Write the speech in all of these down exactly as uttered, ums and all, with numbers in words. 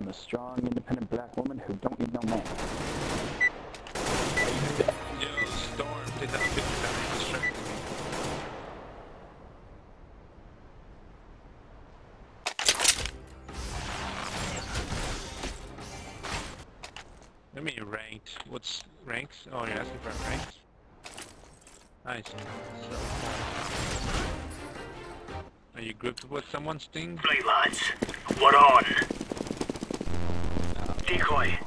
a strong, independent black woman who don't need no man. Yo, Storm did not pick that in the strength to me. Let me ranked. What's ranks? Oh, you're asking for ranks? Nice. So, are you grouped with someone, Sting? Right, lads. We're on. Decoy.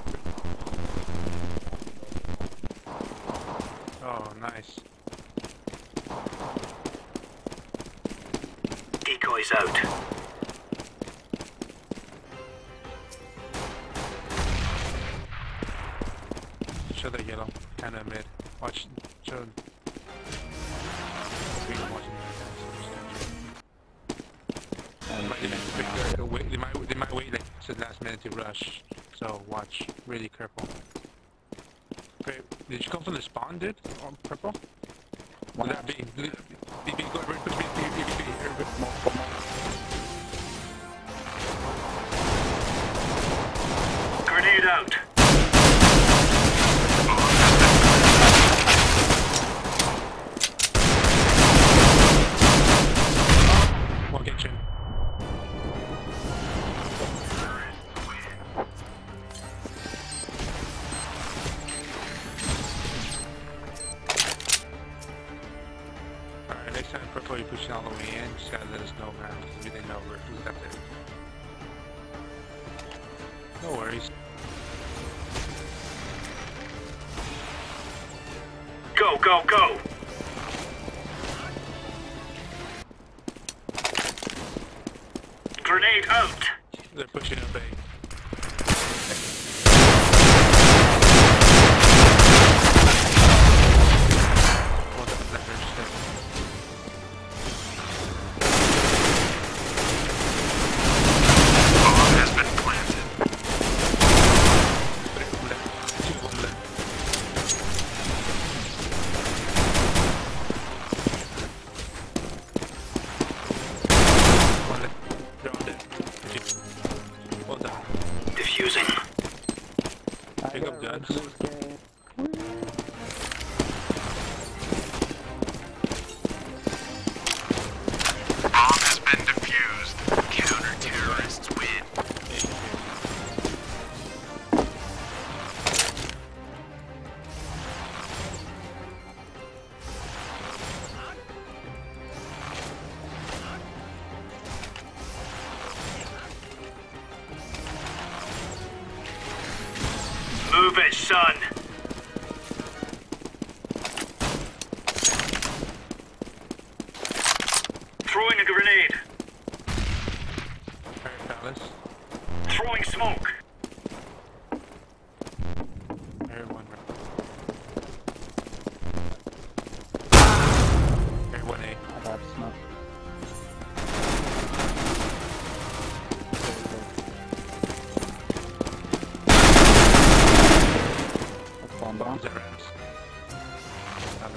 Oh, nice. Decoy's out. Show the yellow. Kinda mid. Watch. Show. Green watching the guys. They might, they, might, they, might, they might wait like to the last minute to rush. So watch. Really careful. Great. Did you come from the spawn, dude? On purple? Would that be? B, B, go over, push B, B, B, B, B, Grenade out. One kitchen. Alright, next time purple you push all the way in, just gotta let us know, man. We didn't know who's up there. No worries. Go, go, go. Grenade out. They're pushing up A. One of the letters. Bomb has been planted. Three left. Two one left. One left. They're on deck. Two. Well done. Diffusing. Pick up guns. Bomb has been defused. Counter-terrorists win. Move it, son. Throwing a grenade. Alright, Palace. Throwing smoke. I heard one right. I heard one A. I got smoke. Let's bomb bomb. Bombs at Rams. Palace.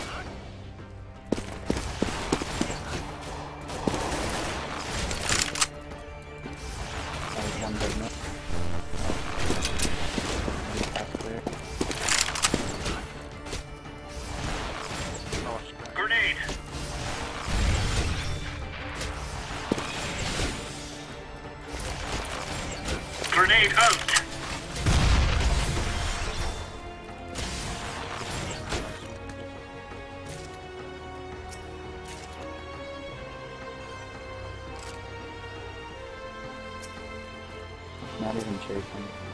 That was one big miss. That's clear. Oh, watch that. Grenade. Grenade out. Not even chasing.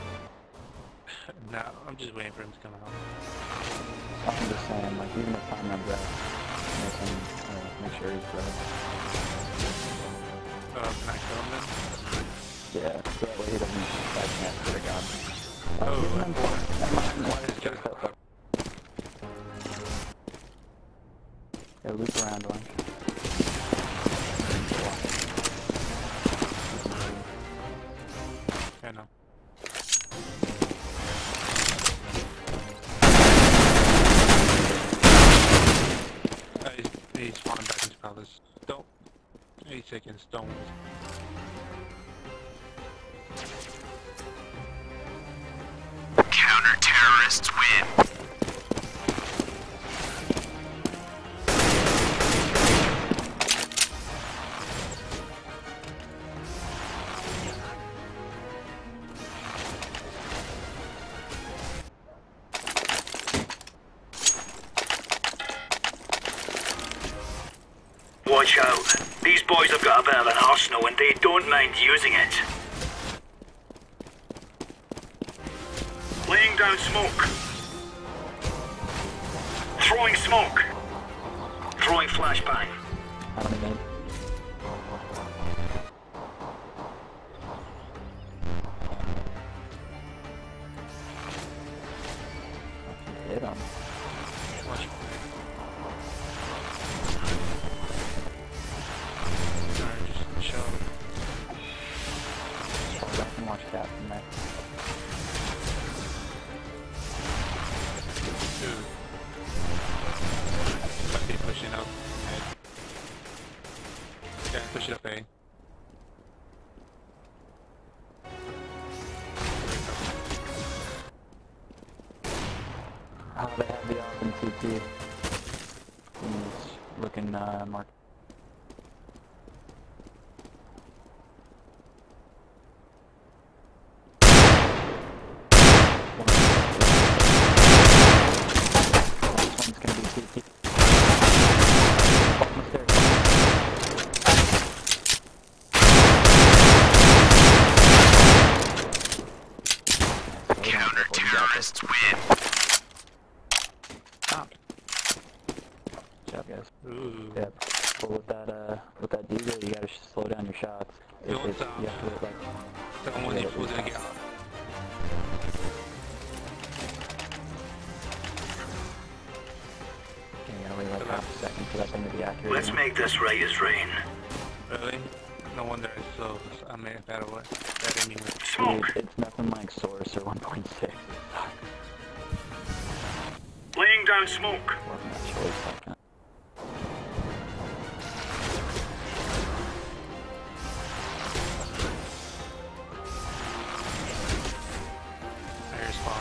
No, I'm just waiting for him to come out. I'm just saying, like, even if I'm not breath, make him, uh, make sure he's breath. Uh, can I kill him then? Yeah, so that way he doesn't back chance to the god. Oh, give him and them one. four. Never mind, One no, is chase just- that. Yeah, loop around one. I know. Uh, he's, he's falling back into Palace. Don't. Eight seconds, don't. Terrorists win. Watch out. These boys have got a bit of an arsenal and they don't mind using it. Laying down smoke. Throwing smoke. Throwing flashbang. I don't even. Hit him. Watch. Alright, just chill. I can watch that from there. Dude. Might be pushing up. Yeah, push it up, A. Oh, they have the off in C T. He's looking, uh, Mark. This one's gonna be C T. Bottom of stairs. Counter-terrorists win. Stop. Good job, guys. Ooh. Yeah, but with that, uh, with that diesel, you gotta slow down your shots. If Don't it's, stop. you have to wait, like, That one you pulled in get out. you gotta wait like half a second for that thing to be accurate. Let's you know? make this right as rain. Really? No wonder it's so. I mean, bad away. Bad anyway. Dude, Smoke. it's nothing like Source or one point six. Laying down smoke. Wasn't that choice like that. I hear spawn.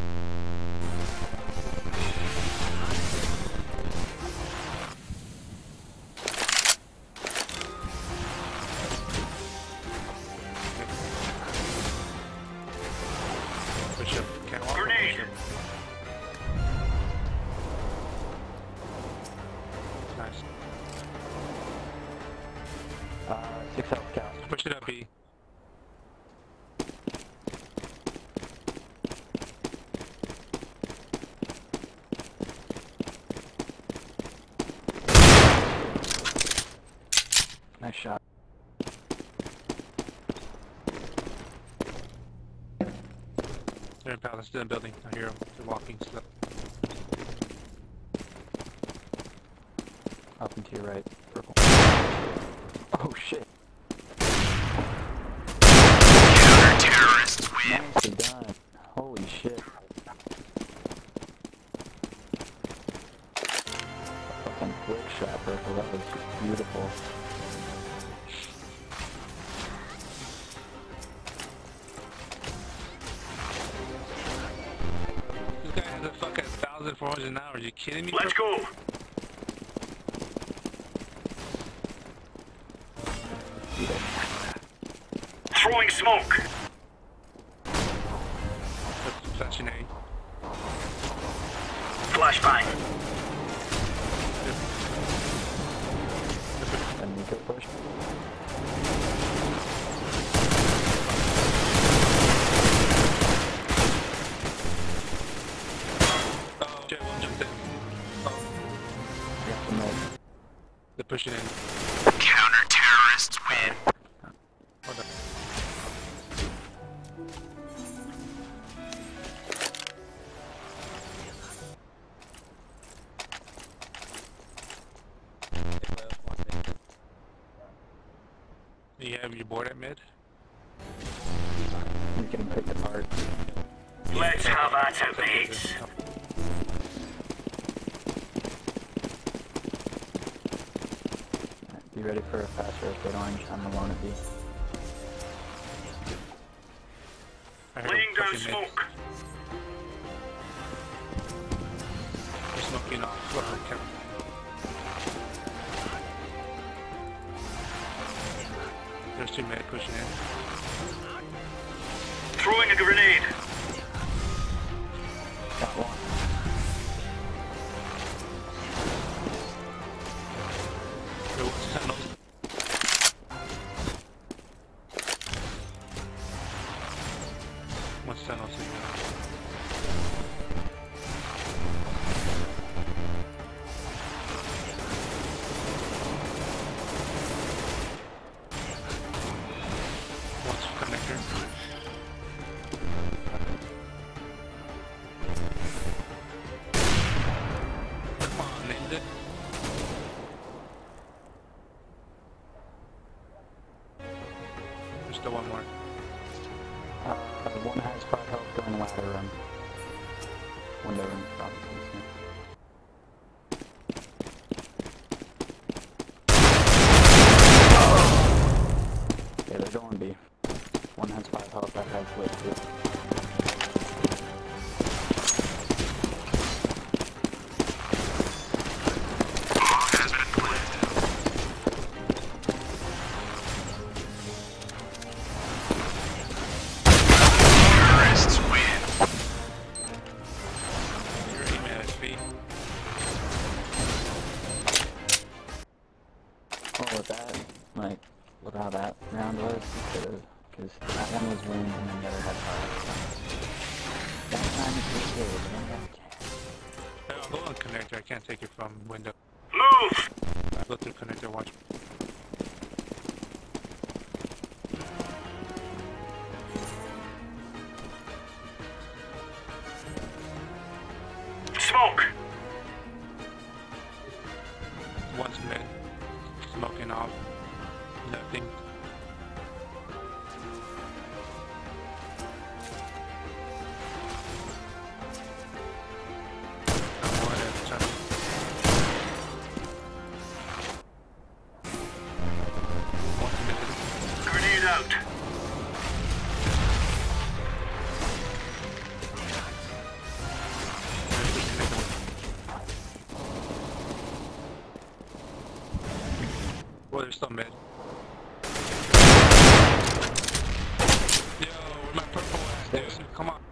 Push up. Can't walk. Grenade. Push up. Nice. Uh, six health cast. Push it up, B. Nice shot. They're in palace, still in building. I hear them. They're walking slow. Up and to your right. Purple. Oh shit. Counter-terrorists win. Nicely done. Holy shit. Fucking quick shot, Purple. That was beautiful. This guy has a fucking one thousand four hundred an hour. Are you kidding me? Let's go. Throwing smoke. Flashing A. Flashbang. And Nico push. Oh, shit, one jumped in. Oh, Got some mid. they're pushing in. Counter-terrorists win. Hold on. You have your board at mid? You can pick apart. Let's have at it, mates. Be ready for a fast rotate orange. I'm alone at B. I heard Laying down fucking mid. smoke. smoking off. Uh, kept... There's two men pushing in. Throwing a grenade. Got one. There was tunnels. What's tunnels in there? What's connector? Come on, named it. There's still one more. Uh, one has five health going ladder room. Window room, probably. Yeah, they're going B. One has five health, that has lit too. You're aiming at his feet. Oh, with that, like, with how that round was, because that one was wind and then the other had fire. That time it's really good, but then that Hey, I'll go on connector. I can't take it from window. Move! I'll go through connector, watch. Smoke! One's mid. Smoking off. Nothing. One at a time. One's mid. Grenade out. Well, they're still mid. Yo, where's my purple ass, dude? Come on.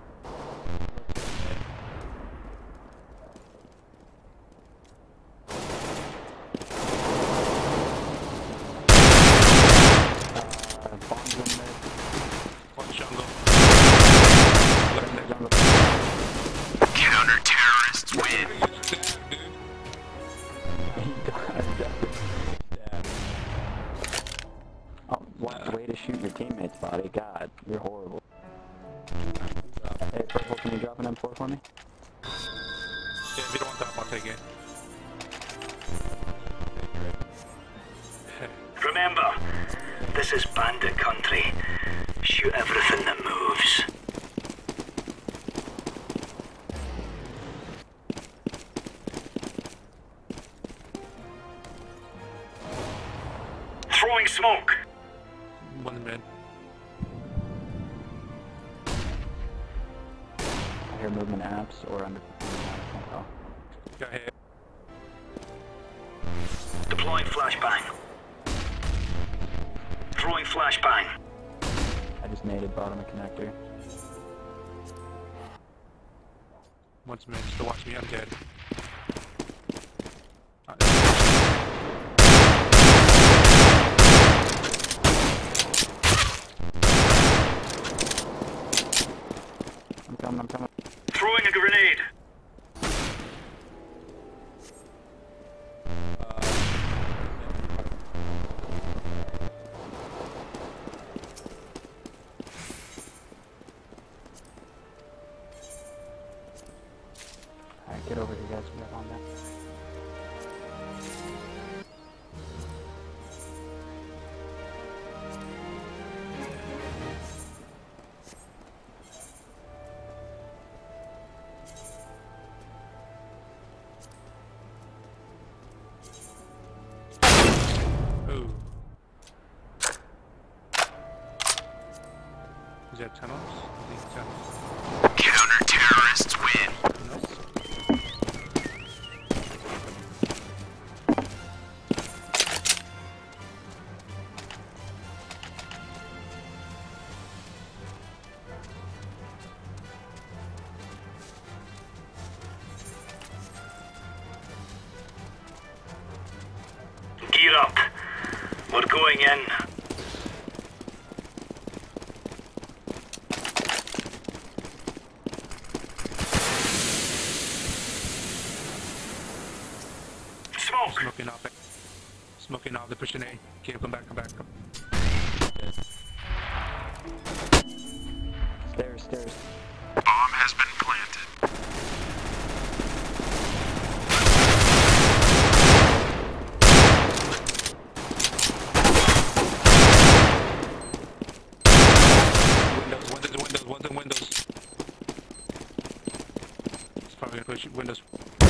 Uh, bombs in mid. One jungle. Left there. Jungle. Counter-terrorists win. Get stabbed, dude. He got definitely stabbed. Oh, what way to shoot your teammate's body. God, you're horrible. Hey, Purple, can you drop an M four for me? Yeah, if you don't want that, I'll take it. Remember, this is bandit country. Shoot everything that moves. Throwing smoke. One mid. I hear movement apps or under. Oh. Got hit. Deploying flashbang. Throwing flashbang. I just naded bottom of connector. One's mid. Still watch me. I'm dead. Uh, I'm coming, I'm coming. Throwing a grenade. Alright, get over here, guys. We got on that. Ooh. Is that tunnels? I think tunnels. Counter-terrorists win. Tunnels? We're going in. Smoke! Smoking off it. Smoking off, they're pushing A. Okay, come back, come back. Come. Stairs, stairs. Bomb has been planted. Windows, windows, windows, one's in windows. It's probably gonna push windows.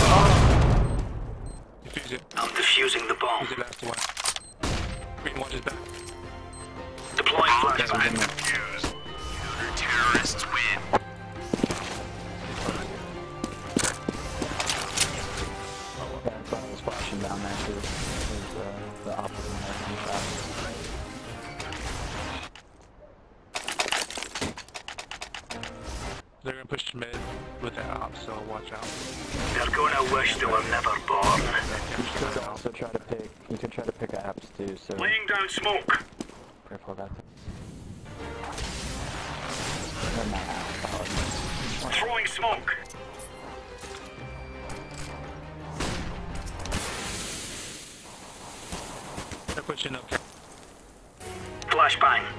Defuse it. I'm defusing the bomb. Defuse the last one. Green one is back. Deploying Bomb has flashbang. been defused. Counter-terrorists win. Yeah, I thought I was flashing down there too. There's uh, the opposite American shot. They're gonna push mid with the op, so watch out. They're gonna wish they were never born. You could also try to pick. You could try to pick apps too. So Laying down smoke. careful about that. They're not out. Throwing smoke. They're pushing up. Flashbang.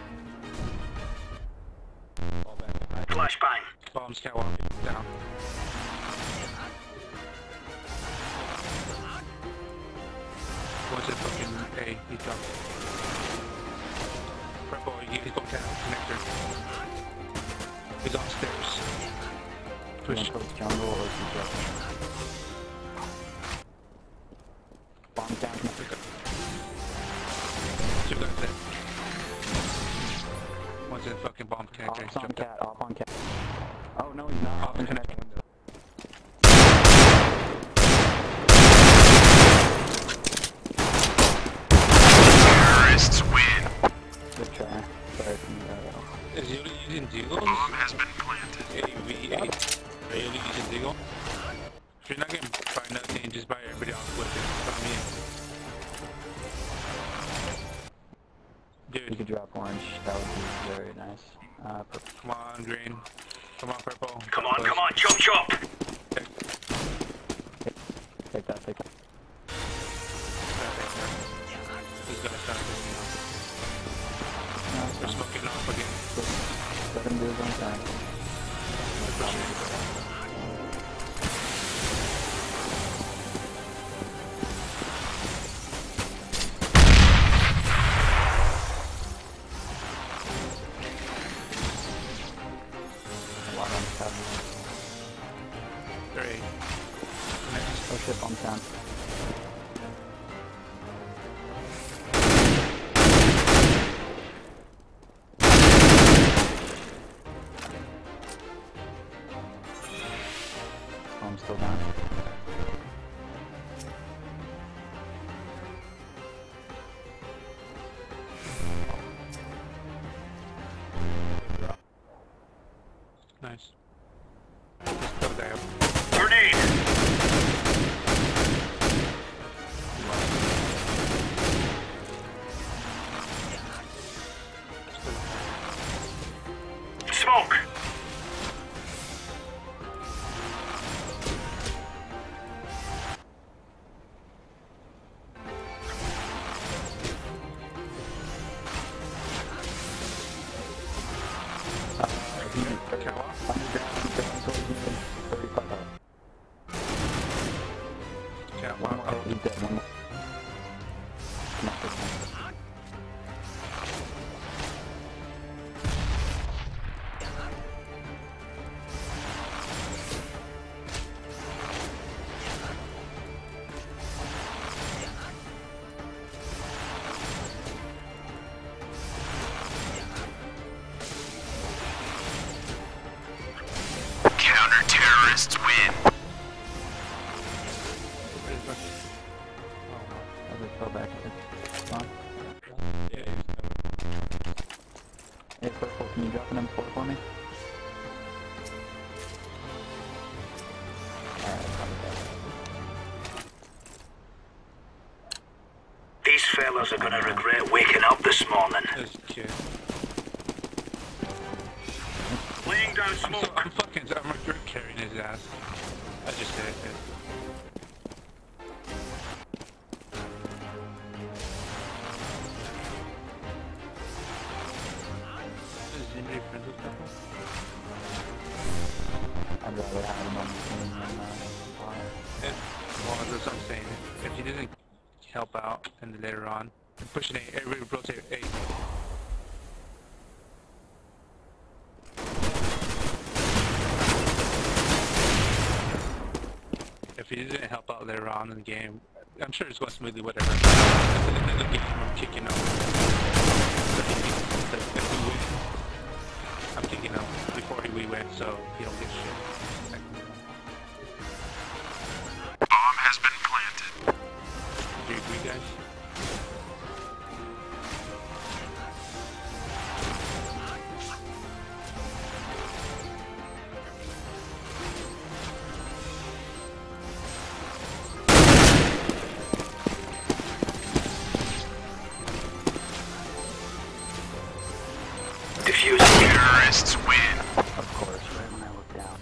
Fall back, back. Flashbang. Bombs catwalk down. What's it fucking A? He's up. Purple, he's going down. Connector. He's on stairs. You Push. want to go jungle or keep up? Bomb down. Two guys there. One's in fucking bomb connector. Off He's on jumped cat. Off on cat. Oh no, he's not. Off in connector. window. Terrorists win. Good try. Sorry for me. Uh, Is Yuli using Deagles? Bomb has been planted. A V eight. Are you using Deagle? If you're not getting buy nothing, just buy everybody else with it. Buy me. you Dude, could drop orange. That would be very nice. Uh, purple. come on, green. Come on, purple. Come on, come on, chop chop. Take that. Take that. He's gonna start this now. No, it's They're fine. smoking off again. Just let him do his own thing. They're pushing. A lot on the top. They're A. Next. Oh shit, bomb down. Bomb's still down. Nice. Just put that up. Grenade. Smoke. Uh, he- Catwalk. Underground, going towards you, thirty-five up. One Catwalk. more, he's dead, one more. Not this one. Counter-terrorists win. As I fell back, it's fine. Yeah, he's Hey, purple, can you drop an M four for me? Alright, probably better. These fellas are gonna regret shit. Laying down I'm, so, smoke. I'm fucking, I'm regret carrying his ass. I just said it. Is anybody friends with Purple? I'd rather have him on the team than uh, fire. If, well, that's what I'm saying. If he doesn't help out, and later on, push an eight, everybody rotate eight. If he didn't help out later on in the game, I'm sure it's going smoothly, whatever. At the end of the game, I'm kicking him. If, if we win, I'm kicking him before we win, so he don't get shit. Bomb has been planted. Do you agree, guys? Diffusing. Terrorists win. Of course, right when I look down.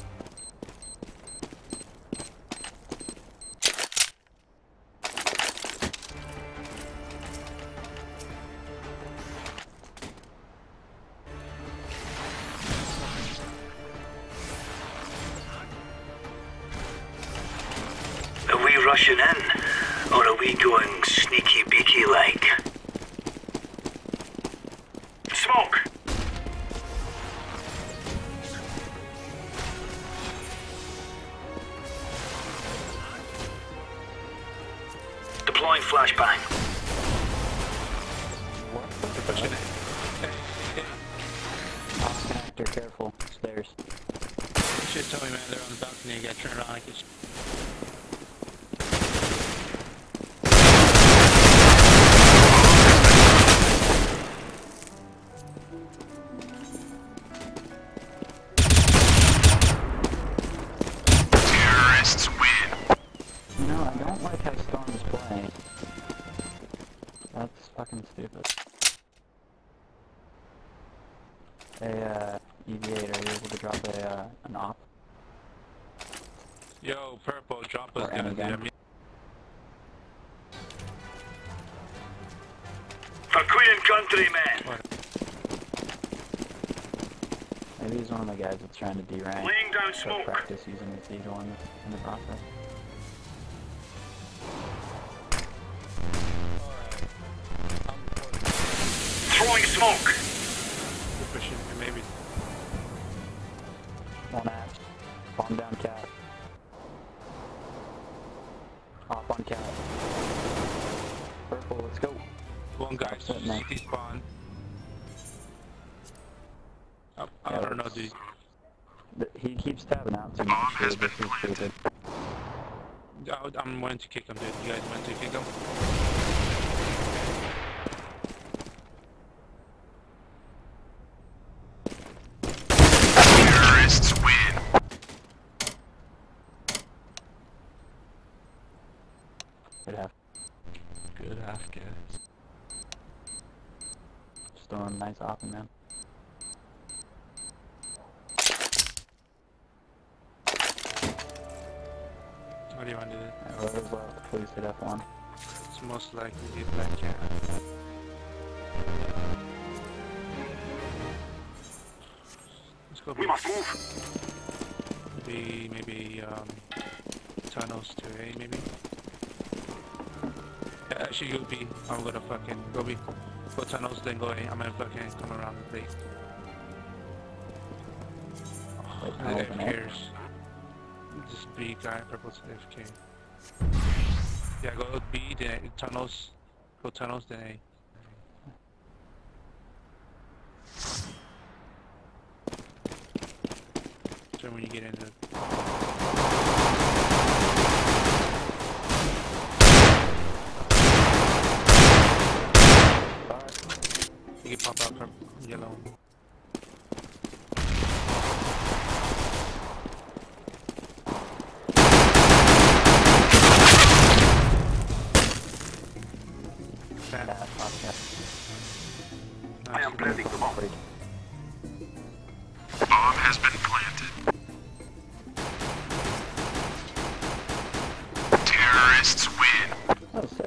Are we rushing in? Or are we going sneaky beaky like? Smoke! Deploying flashbang. What the They're pushing it. fuck? Hey, hey. Off connector, careful. Stairs. Shit, tell me, man, they're on the balcony. You gotta turn it on. I can... Terrorists win. You know, I don't like how Storm's playing. That's fucking stupid. Hey, uh, E V eight, are you able to drop a, uh, an op? Yo, Purple, drop us Or gonna anything. do For Queen and Country, men. Maybe he's one of the guys that's trying to derank. Laying down So smoke. practice using his Eagle in the, in the process. Throwing smoke. They're pushing it, maybe. One axe. Bomb down cat. Off on cat. Purple, let's go. One guy, That's it, man. C T spawn. I, I Yeah, don't know, that's- dude. Th- He keeps tabbing out too Bomb much, has dude. been This is stupid. I, I'm willing to kick him, dude. You guys willing to kick him? Terrorists win. Good half. Good half, guys. Just doing a nice offing, man. What do you want to do? Alright, whoever's left, please hit F one. It's most likely the black cat. Let's go. We must move. Maybe, maybe, um, tunnels to A, maybe. Yeah, actually, go B. I'm gonna fucking go B. Go tunnels, then go A. I'm gonna fucking come around the plate. Wait, Oh, tunnels F and A? Kers. Just B guy, purple to F K. Yeah, go B, then tunnels. Go tunnels, then A. So when you get into Alright. you can pop out from yellow. Fan. Yeah, off cat. I am planting the bomb. Bomb has been planted. Terrorists win. Oh, sick.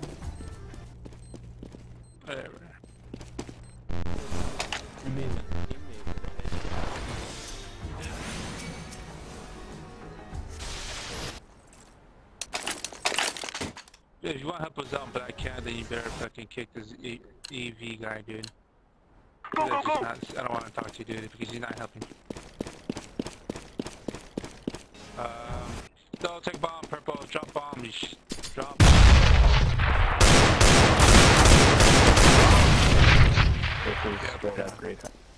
Whatever. Yeah, if you want to help us out, but I can't, then you better fucking kick this e EV guy, dude. Go, go, That's go! just not, I don't want to talk to you, dude, because he's not helping. Um, so take bomb, purple, drop bomb, you sh drop. This is Yeah, straight yeah. up great.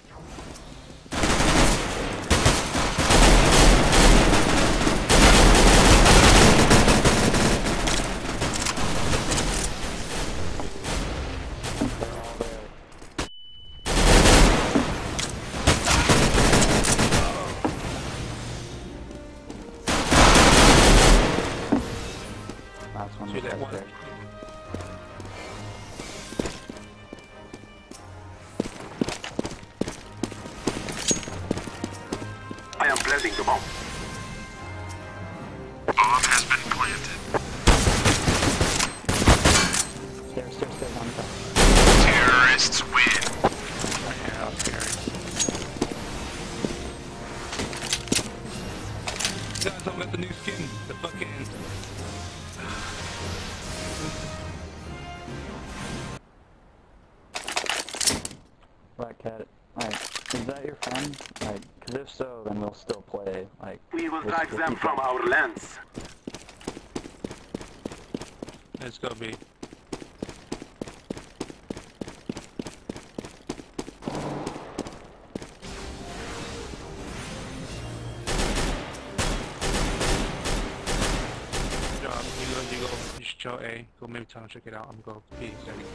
Last one See was that right one? there. I am planting the bomb. Bomb has been planted. Stairs, stairs, stairs on top. Terrorists win. Yeah, that was scary. You guys don't got the new skin, the fucking... Black Cat, like, is that your friend? Like, cause if so, then we'll still play. Like, We will we'll drive still them keep from playing. our lands. Let's go, B. Drop, you go, you go, you should show A. Go maybe tell him check it out. I'm going to go B second.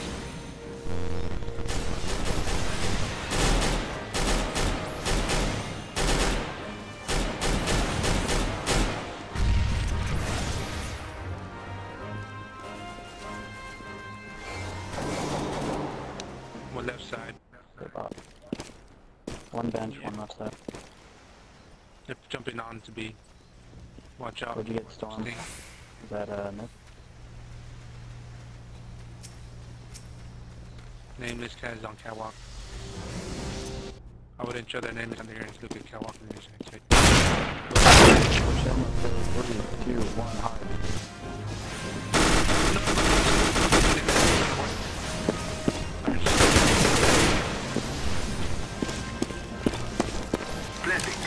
One left side. Good bot. One bench, one left side. They're jumping on to B. Watch out. Where'd you get stormed? Sting. Is that, uh, Nick? Nameless cat is on catwalk. I wouldn't show their nameless on the here and look at catwalk and just say, Push in with three, two, one, hard. Planting.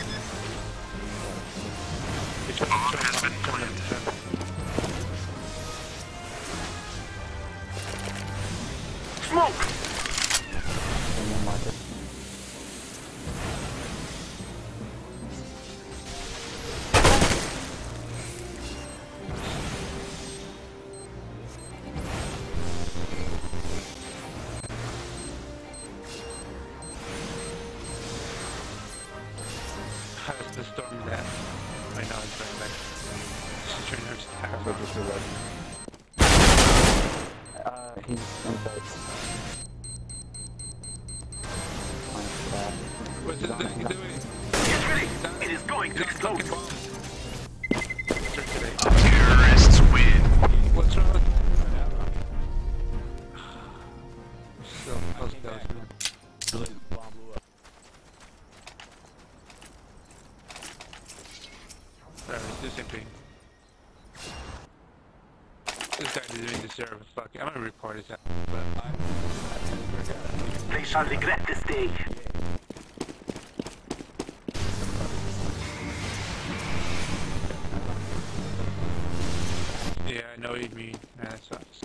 Bomb has been planted. Smoke! Premium market. How's the storm that? Right now it's right back. She's trying to attack. Also just reload. Uh, he's inside. Minus that. What's He's it on doing? it. You doing? Get ready! It is going to He's on explode. fucking bomb. Check today. Terrorists win. What's wrong with So close to us, man. Sorry, it's the same thing. This guy didn't deserve a fucking. I'm gonna report his ass, but I. They shall regret this day. Yeah, I know what you mean. Man, that sucks.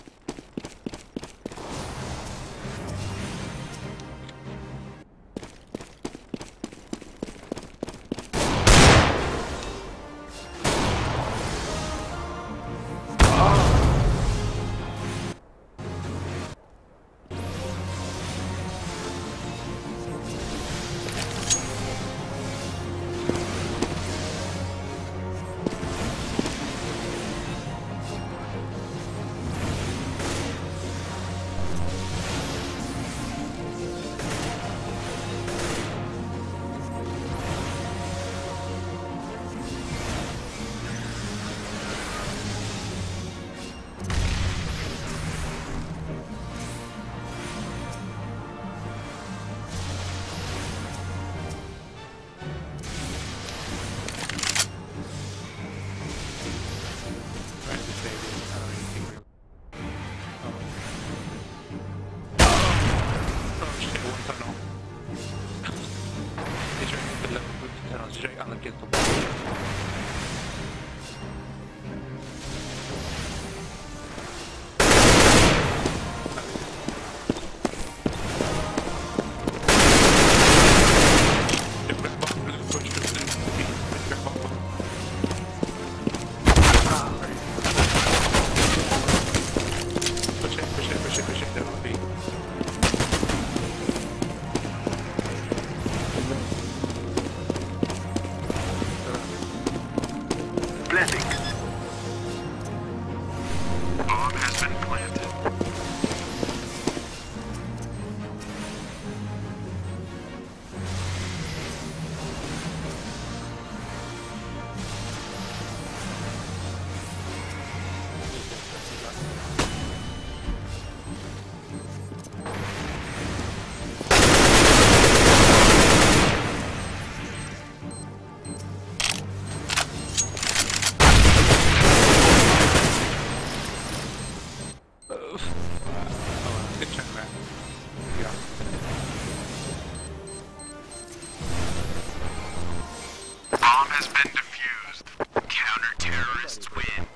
has been defused. Counter-terrorists win.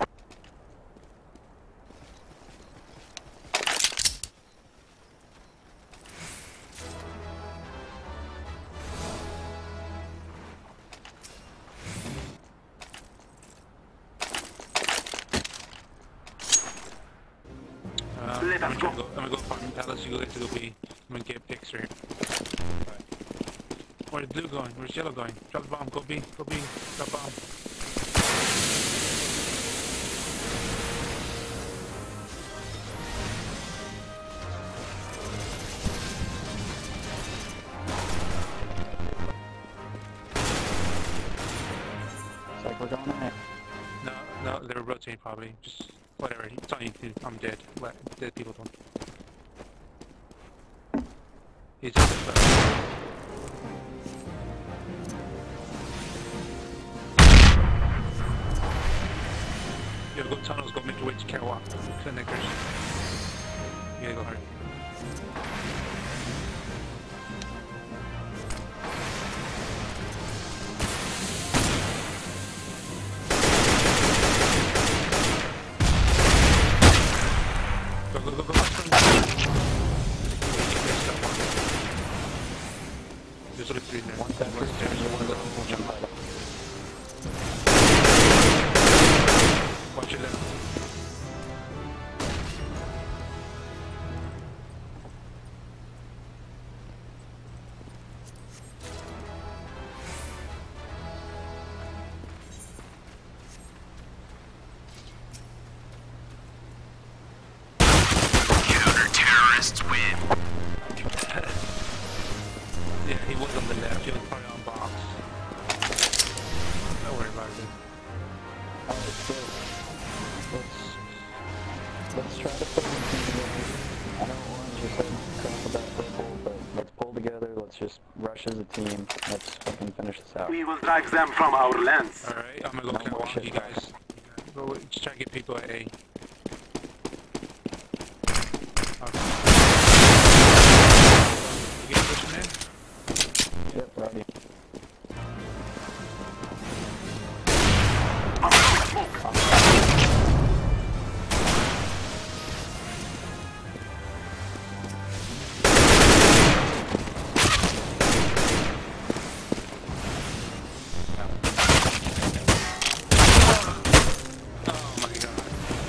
Uh, I'm gonna go. I'm gonna go farm Dallas. You go get to go B. I'm gonna get picks right here. Where's blue going? Where's yellow going? Drop the bomb. Go B. Go B. Drop bomb. It's like we're going in. No, no, they were rotating probably. Just whatever. It's on you. Dude. I'm dead. What? Dead people don't. He's just uh, you gotta go tunnels, go make your way to Kerouac. Clinickers. You gotta go hard. Go, go, go, go. There's only three in there. One second. One second. You wanna go jump right up. Watch it left. Counter-terrorists win. Yeah, he was on the left. He was probably on box. Don't worry about it. Alright, so let's let's try to put everything together. I know Orange just said crap about purple, but let's pull together. Let's just rush as a team. Let's fucking finish this out. We will drive them from our lands. Alright, I'm gonna go No kill more one. shit You guys go just try to get people at A. Okay. You get pushing in? Yep, ready. I'm throwing smoke. Oh my god.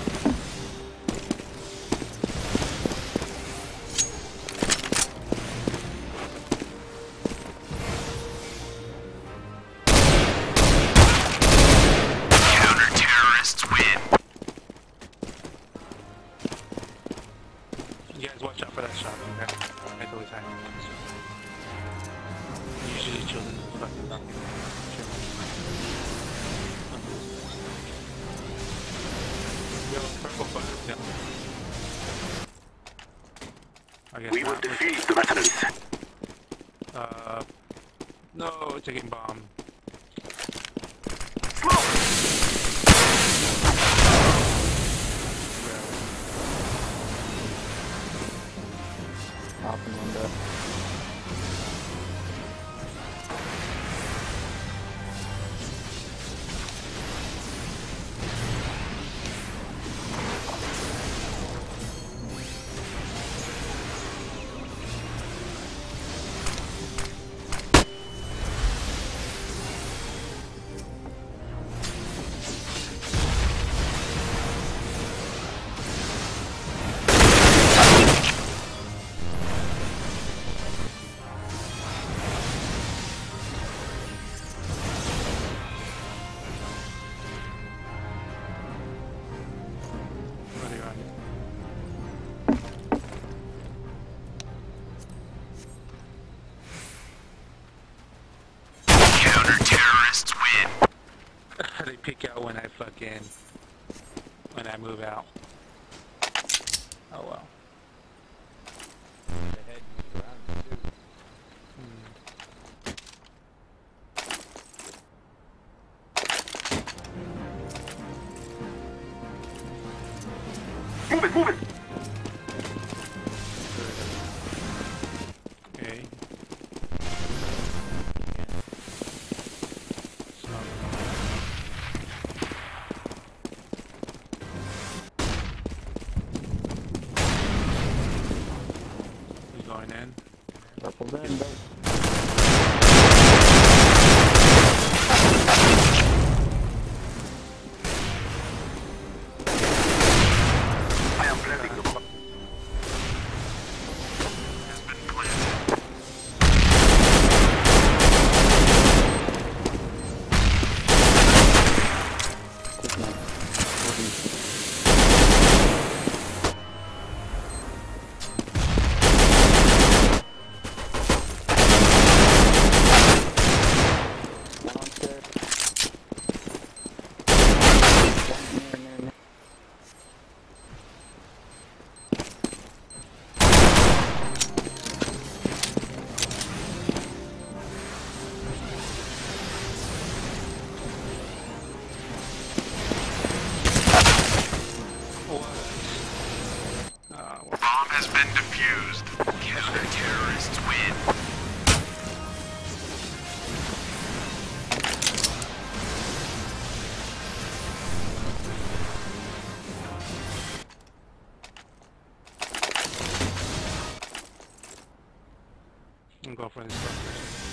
Counter-terrorists win. You guys watch out for that shot, okay? That's always happens. Usually children is fucking knocking. Yo, purple fire. Yeah. I guess We will not. defeat the mercenaries. Uh, no, taking bomb. Open window. What are you on? Counter-terrorists win. They peek out when I fucking when I move out. Oh well. Move it, move it. Okay. So, Purple's in, but I am planting the bomb. Has been planted. it's nice. What is That one's dead. Near, near, near. What? Uh, what? Bomb has been defused. Counter-terrorists win. I'm going for this one.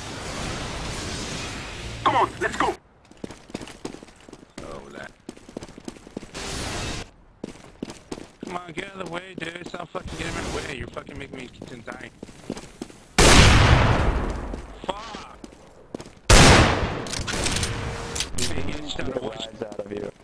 Come on, let's go. Oh, that. Come on, get out of the way, dude. Stop fucking getting in the way. You're fucking making me die. Fuck! Hey, get shot Get of rides out of you.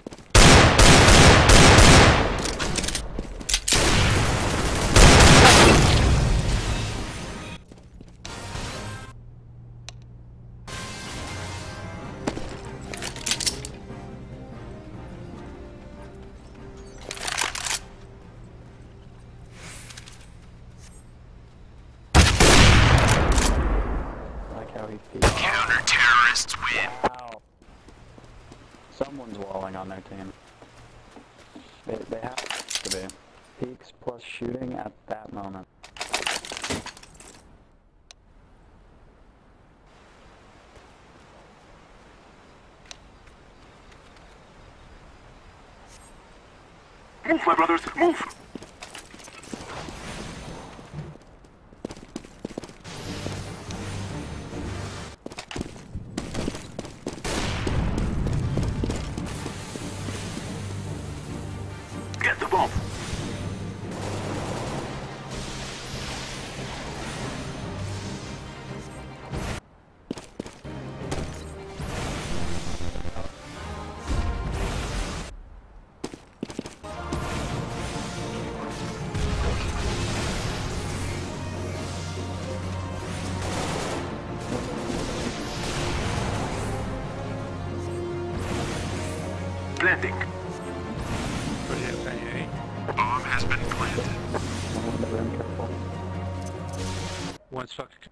I like how he feels. Counter-terrorists win. Wow. Someone's walling on their team. They, they have to be. Peaks plus shooting at that moment. Move, my brothers, move. Get the bomb. Planting. Pretty F A A. Bomb has been planted. Someone in the room, careful. One's fucking.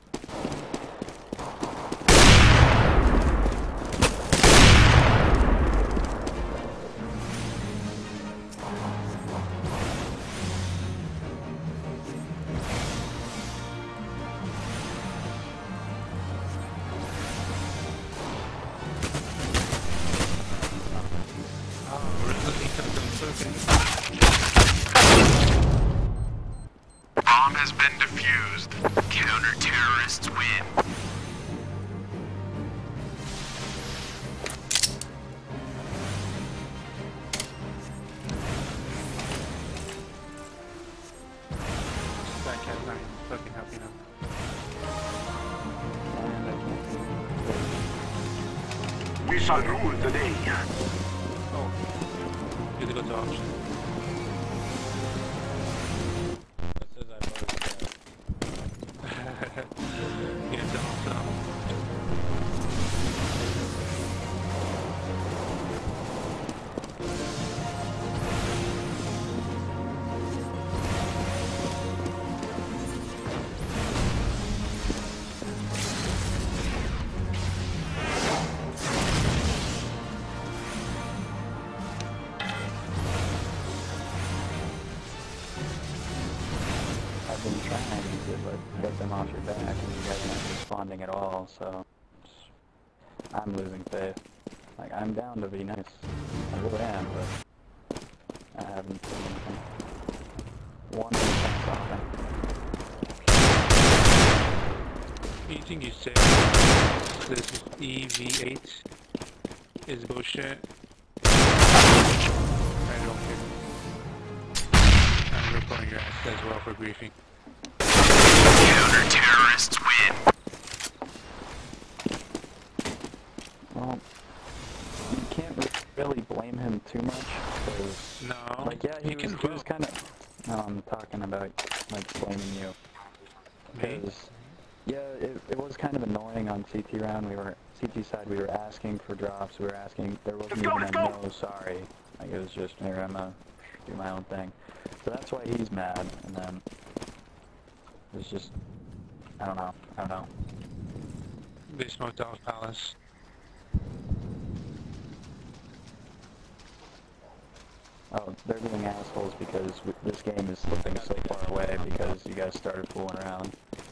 Oh, really? Bomb has been defused. Counter-terrorists win. That cat's not even fucking helping him. And I can't see. We shall rule the day. Oh. You have to go to option. Get to option. I've been trying to like, get them off your back and you guys aren't responding at all, so I'm losing faith. Like, I'm down to be nice. I really am, but I haven't seen anything. One in the offense. You think you say this E V eight is bullshit? I don't care. I'm reporting your ass as well for briefing. Counter-terrorists win. Well, you can't re- really blame him too much, because, No, like, yeah, he, he was, can he was vote. kind of, no, I'm talking about, like, blaming you. Me? Because, yeah, it, it was kind of annoying on C T round. We were, C T side, we were asking for drops, we were asking, there wasn't Let's go, even let's a go. no sorry. Like, it was just, here, I'm gonna do my own thing. So that's why he's mad, and then, it was just, I don't know, I don't know. They smoked off Palace. Oh, they're being assholes because w this game is slipping so far away because you guys started fooling around.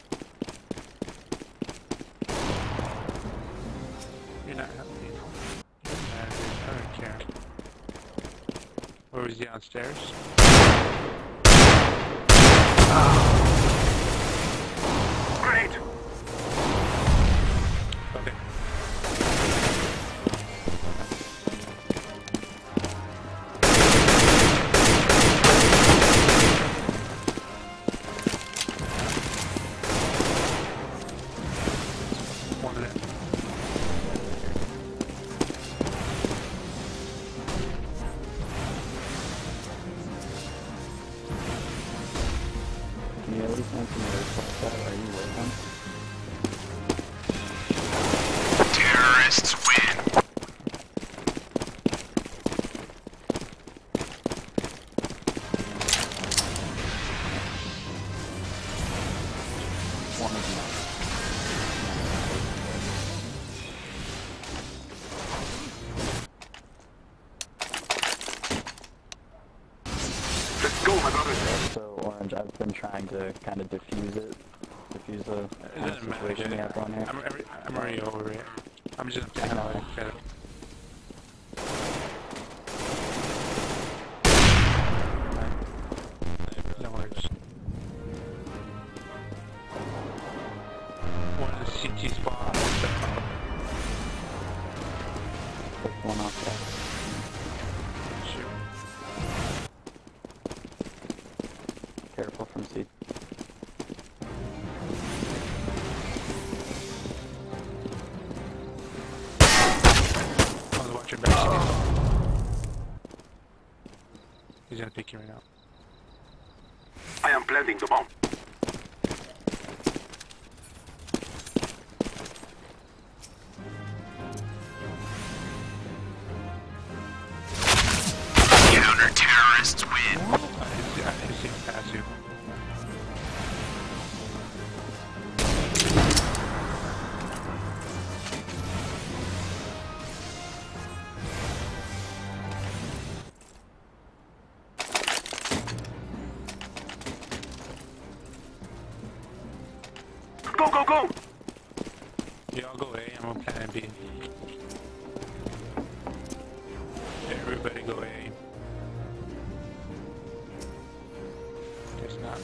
You're not helping. You're mad, dude. I don't care. Or is he downstairs? Grenade! Okay. One of them. Can you at least answer my request that? Are you working? Terrorists win. One of them. Let's go, my brothers. So, Orange, I've been trying to kind of diffuse it. Diffuse the It kind of doesn't matter. situation we have going here. I'm, already- I'm already over it. I'm just gonna take I know. it. Get it. No worries. One of the C T spots. Pick one off there. Shoot. Careful from C. I was watching back. He's gonna pick you right now. I am planting the bomb. Counter-terrorists win. I didn't see, I didn't see him pass you. Go, go, go! Y'all go A, I'm on plan B. Everybody go A. Guess not.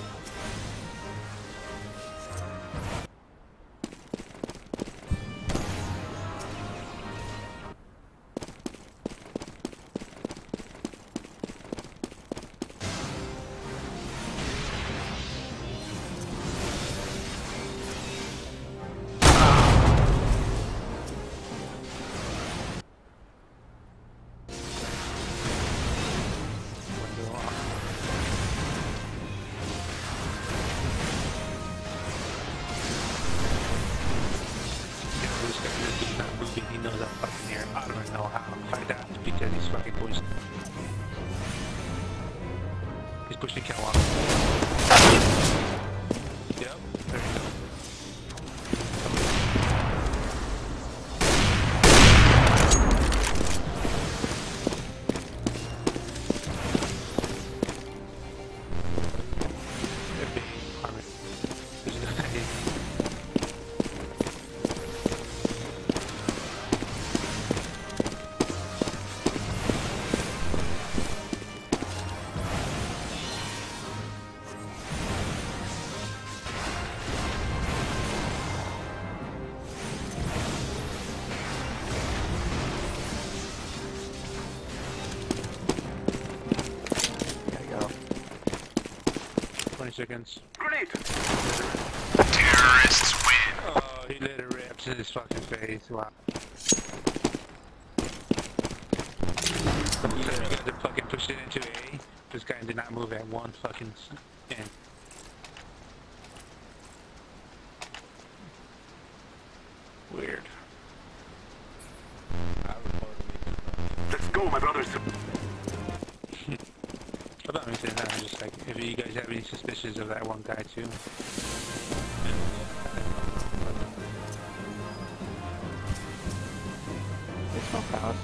Window off. Yeah, this guy this dude's not moving, he knows I'm fucking here. I don't know how. Find out because he's fucking pushed. He's pushing Catwalk. Yep, there you go. If they harm it. There's no seconds. Grenade! Terrorists win. Oh, he let it rip in his fucking face. Wow. So you guys are fucking pushed it into A. This guy did not move at one fucking end. Weird. Let's go, my brothers. About me saying that, I'm just like, if you guys have any suspicions of that one guy too. They smoke palace.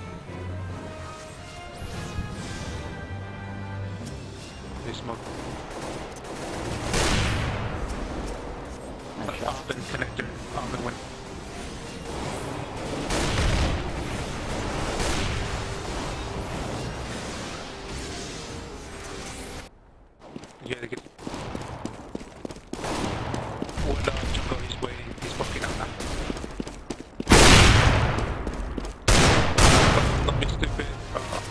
They smoke Nice shot. off and connector, off and win. You gotta get one dog jungle, he's waiting, he's walking out now. Don't be stupid. Uh,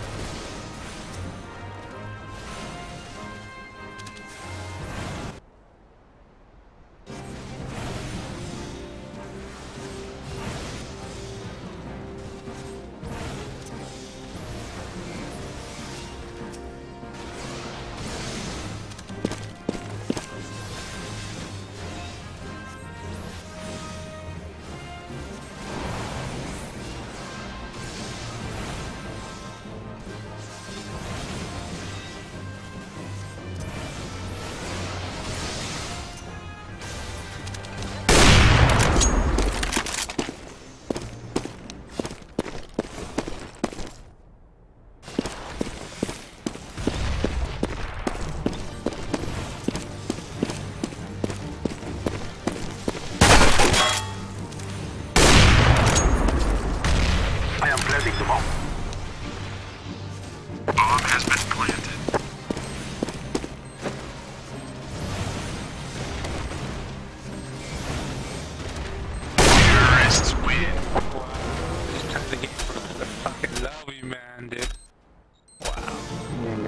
I am planting the bomb. Bomb has been planted. Terrorists win. wow, this time the game for the fucking love you, man, dude. Wow. Yeah.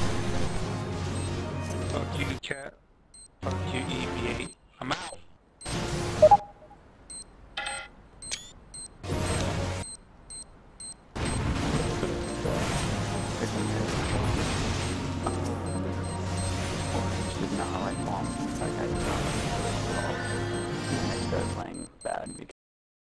Fuck you, cat. Fuck you, E V eight. I'm out. Orange did not like bomb. Like I saw. And I started playing bad because.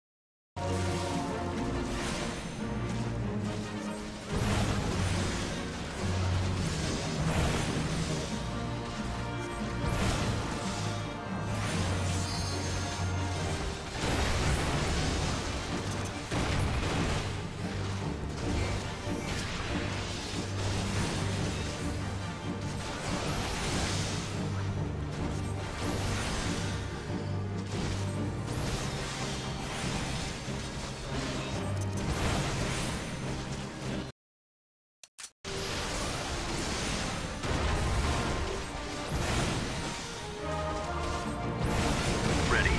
Ready.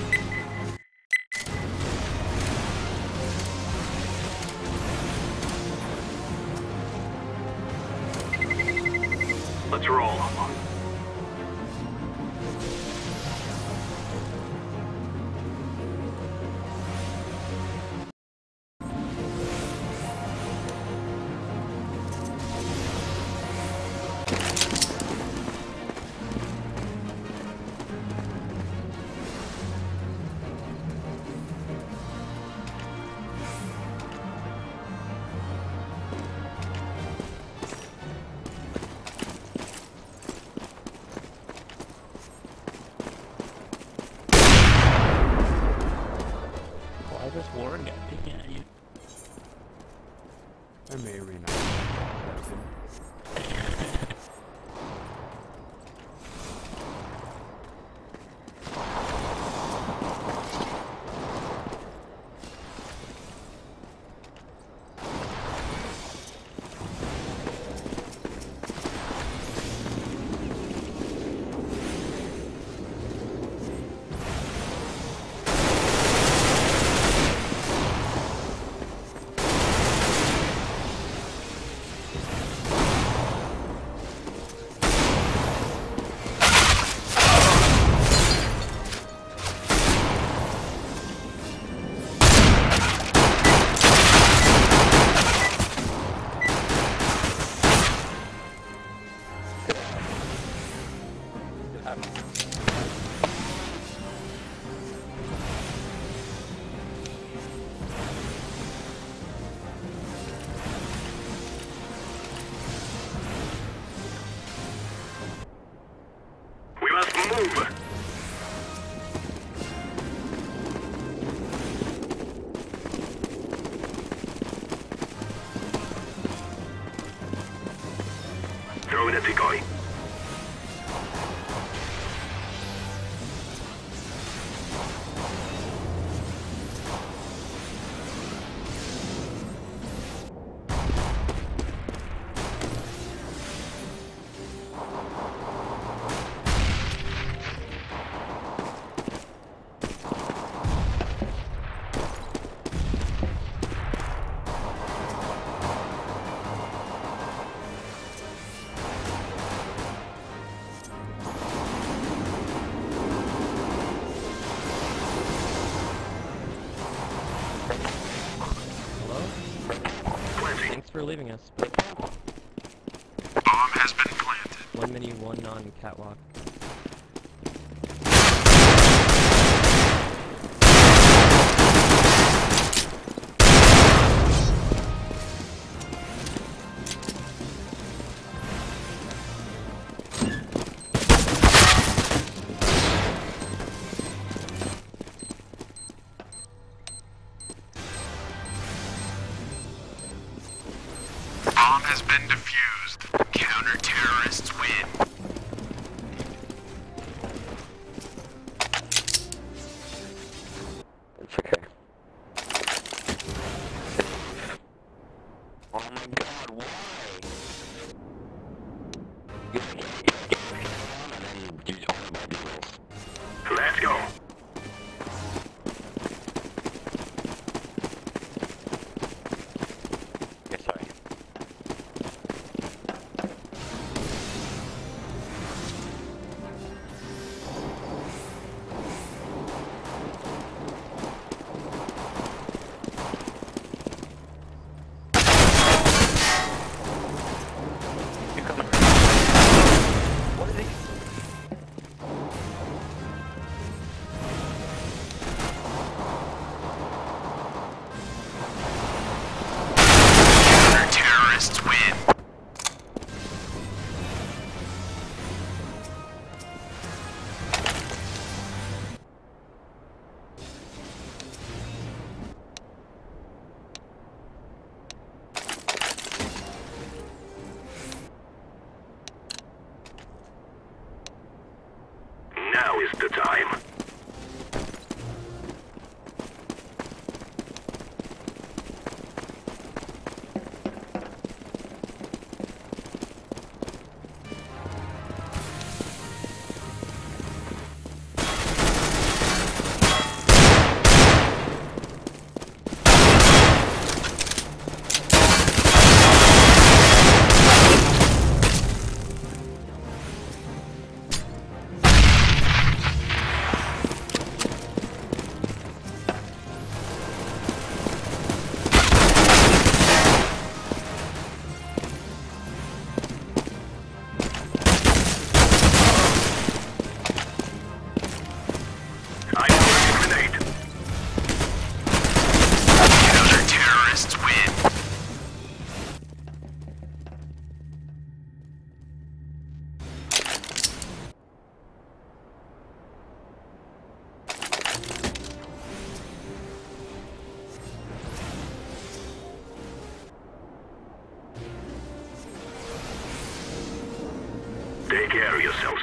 Let's roll. Why is this war guy picking at you? I may arena. decoy. Thanks for leaving us, but Bomb has been planted. one mini, one on catwalk. Bomb has been defused. Counter-terrorists win. It's okay. Oh my god, why? You gotta get it, and then you only buy the rules. Let's go. Okay, sorry. You coming? What is he? Counter-terrorists win. Now is the time. I throw a grenade. Counter-terrorists win. Take care of yourselves.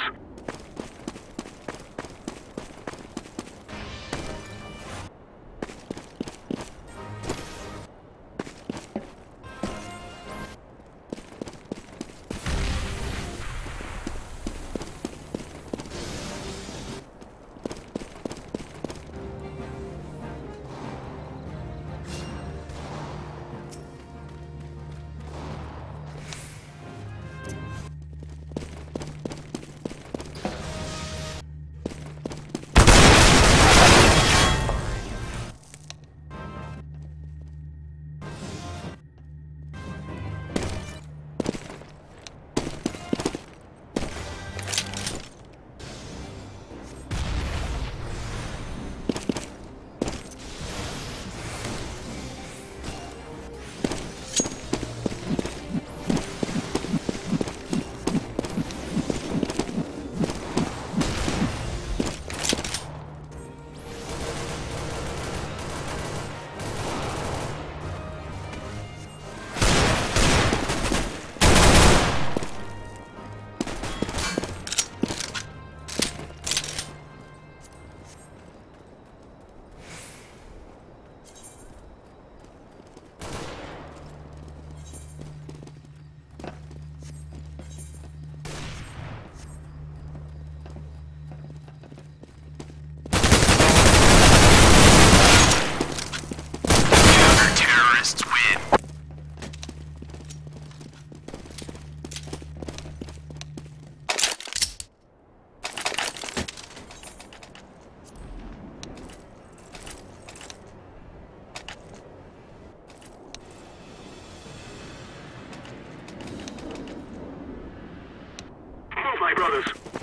brothers.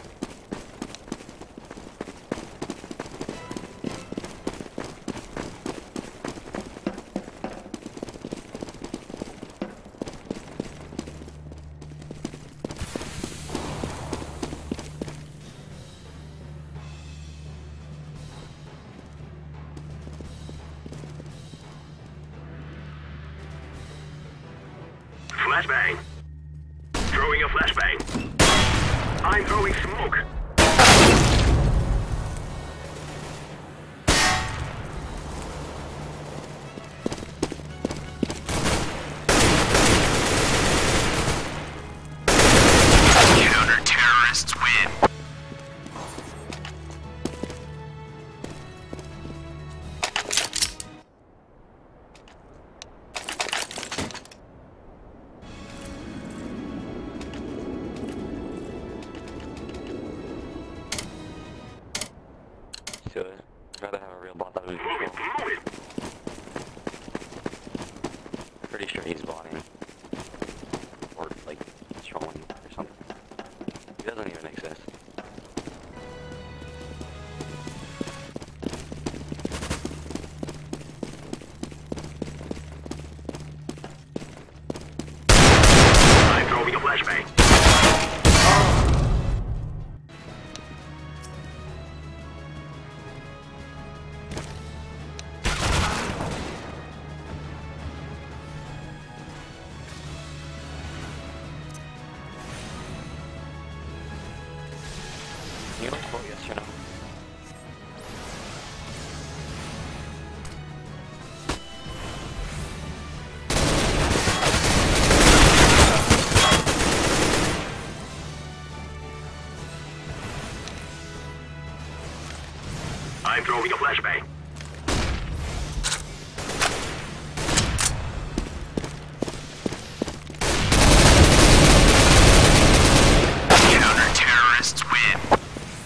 Flashbang. Throwing a flashbang. I'm throwing smoke. Counter-terrorists win. To it. I'd rather have a real bot that we Move it, control. move it. Pretty sure he's botting. Or, like, trolling or something. He doesn't even exist. I'm throwing a flashbang. Can you like vote yes or no? I'm throwing a flashbang. Counter-terrorists win.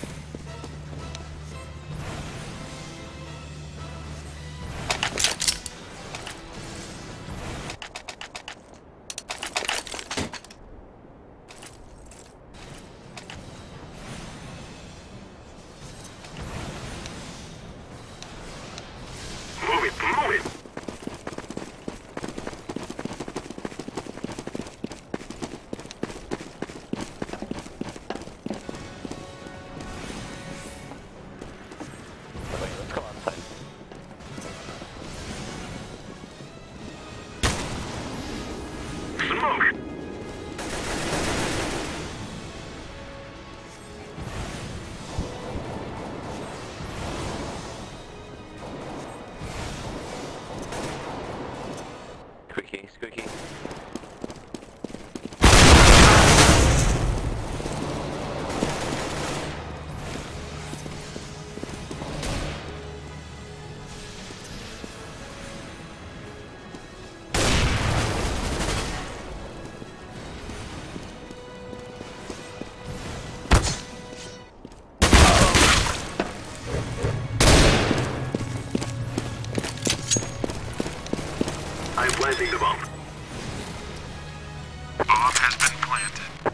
Move it, move it. Wait, let's go outside. Smoke. Squeaky, squeaky. I'm planting the bomb. Bomb has been planted.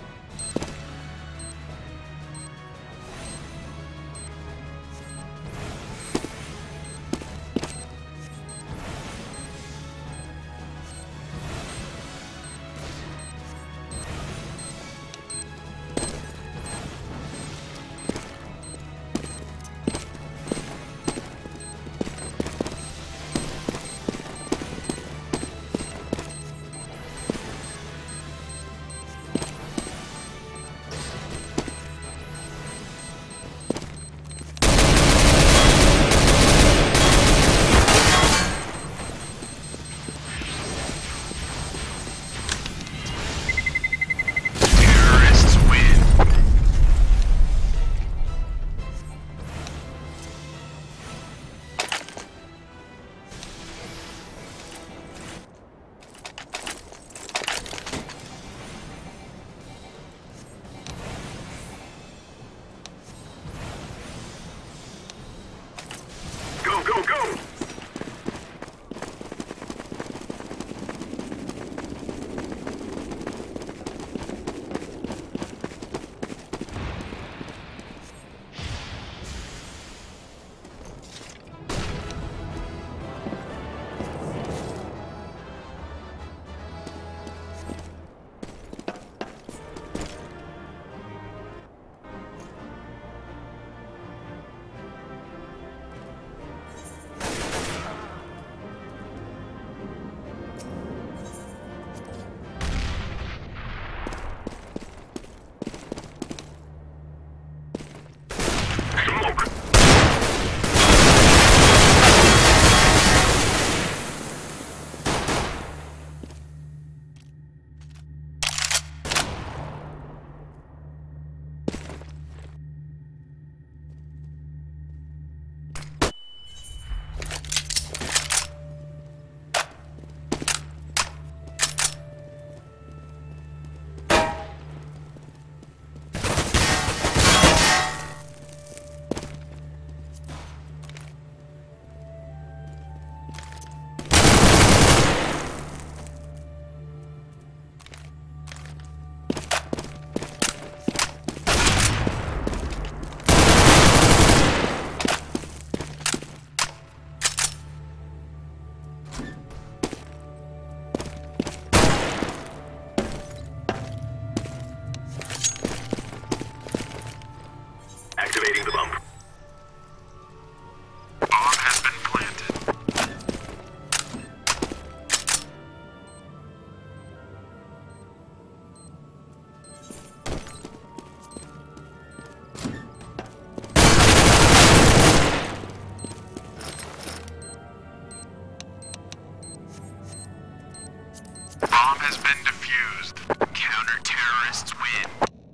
has been defused. Counter-terrorists win.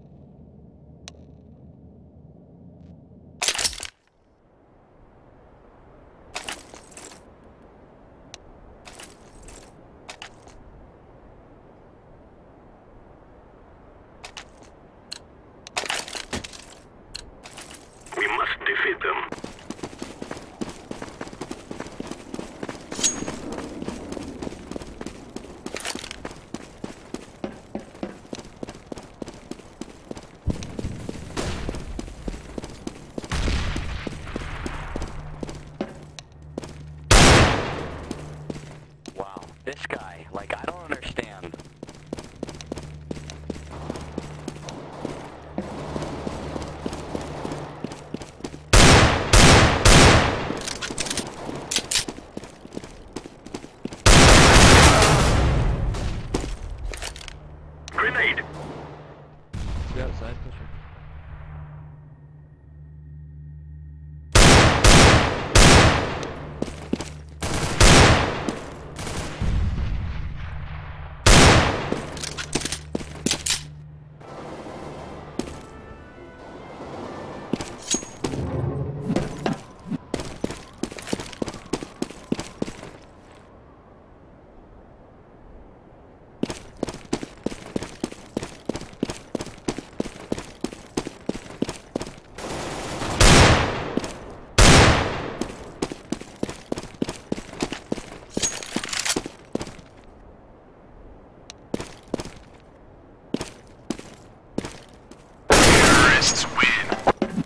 We must defeat them. Wow, this guy, like, I don't understand. Grenade! Let's go outside, push him. Terrorists win.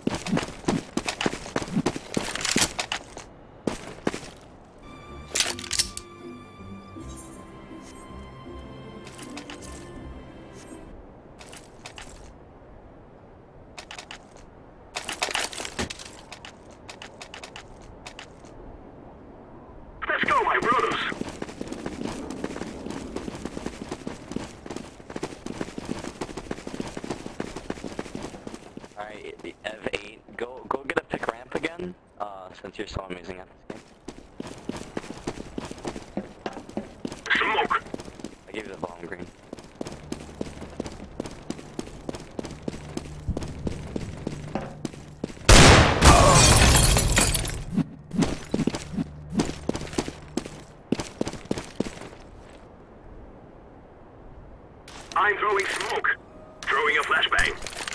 Let's go, my brothers! Alright, Ev eight, go go get a pick ramp again, uh, since you're so amazing at this game. Smoke! I gave you the bomb green. I'm throwing smoke. Throwing a flashbang.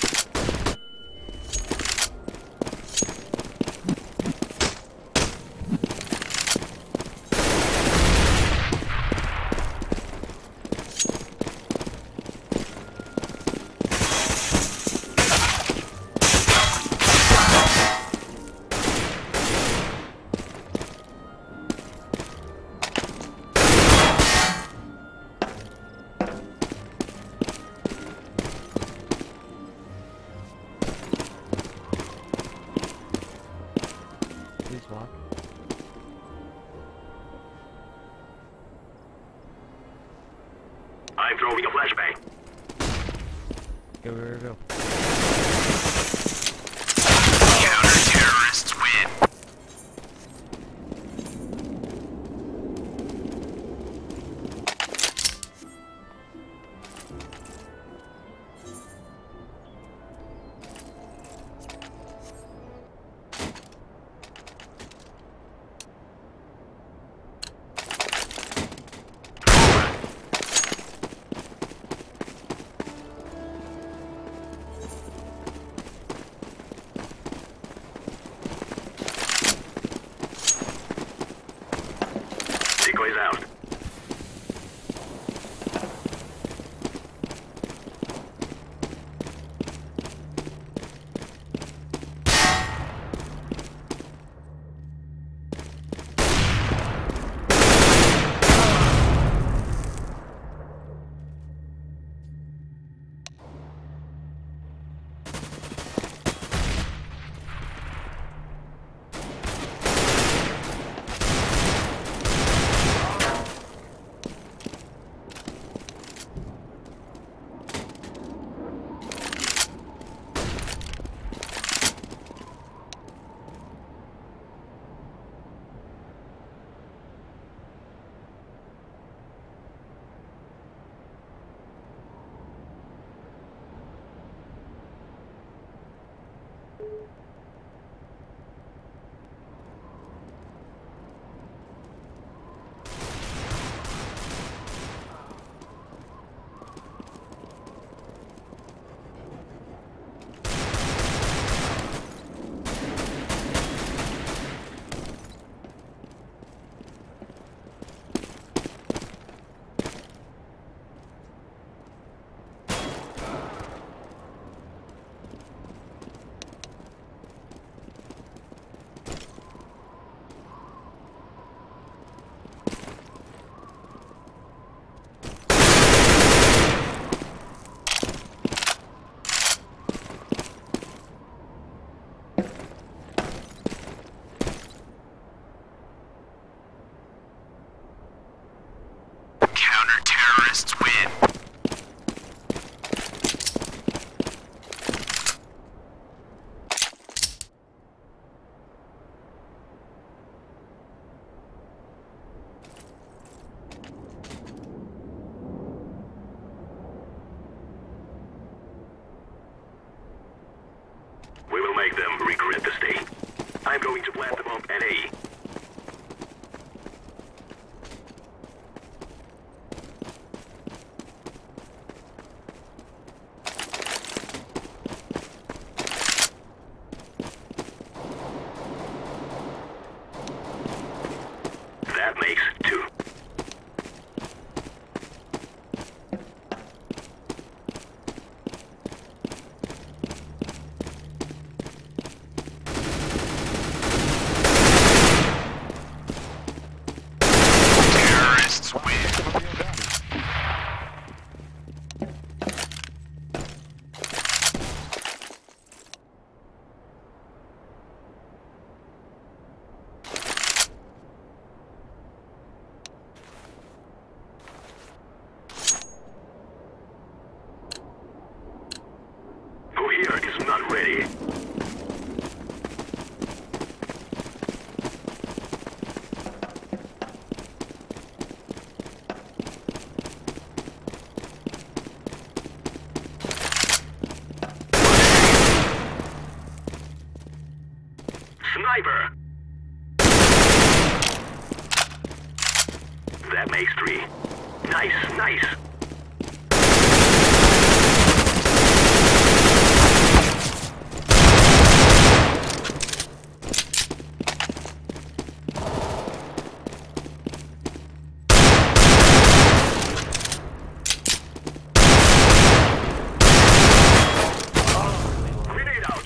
Please walk. I'm throwing a flashbang. Go, go, go, go. Counter-terrorists win. That makes three. Nice, nice. Grenade out.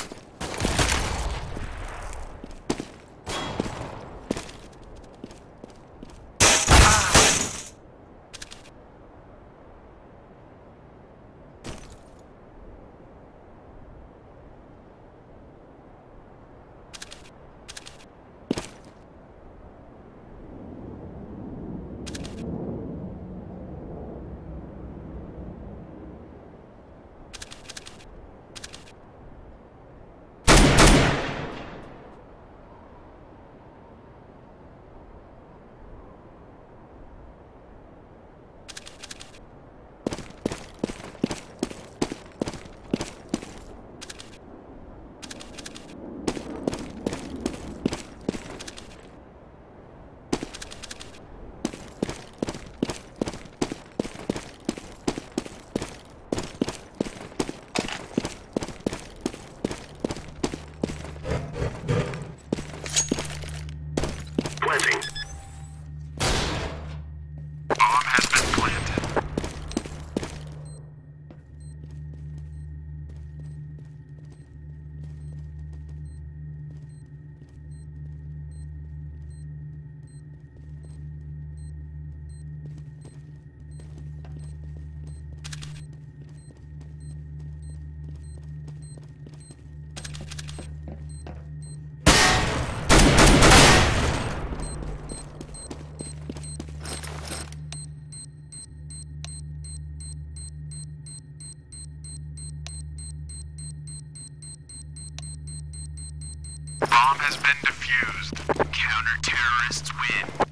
Planting. Bomb has been planted. Bomb has been defused. Counter-terrorists win.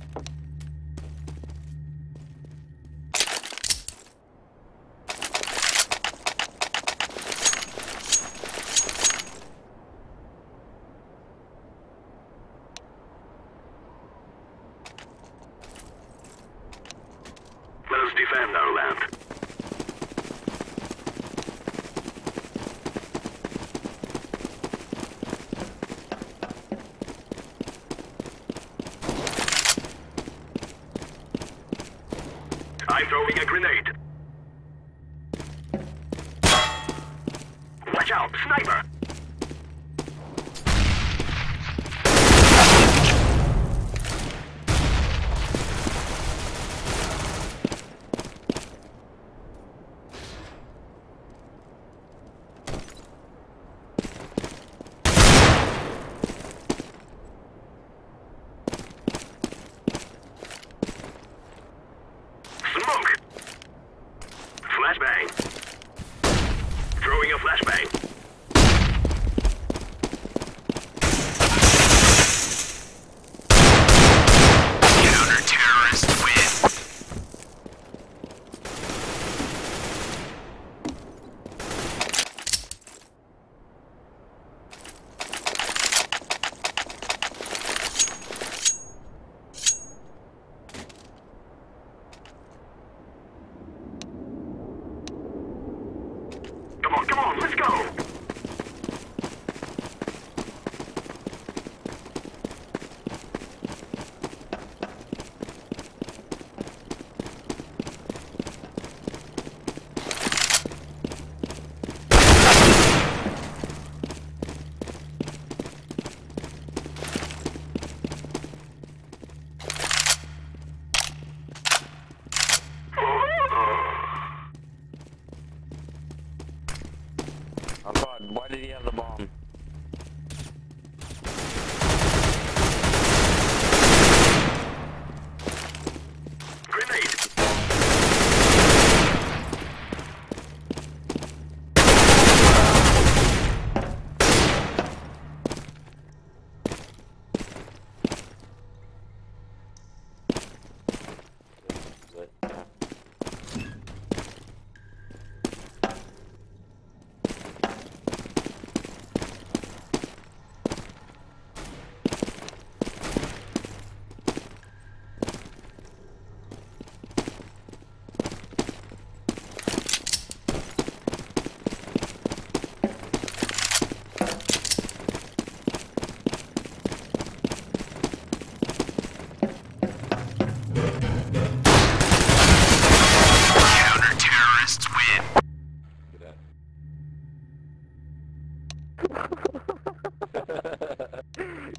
Let us defend our land. I'm throwing a grenade. Watch out, sniper! Smoke! Flashbang. Throwing a flashbang.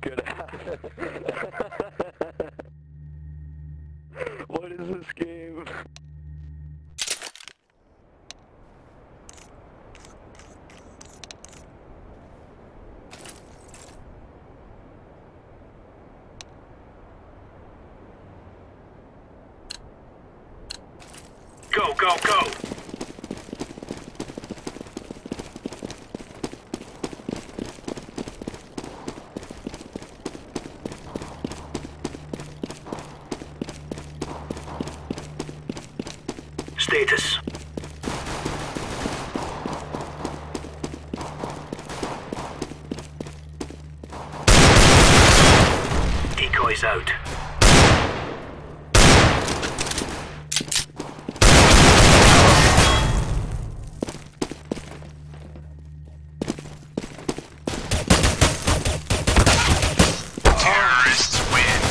gonna happen? What is this game? Go, go, go! Status. Decoys out. Terrorists win.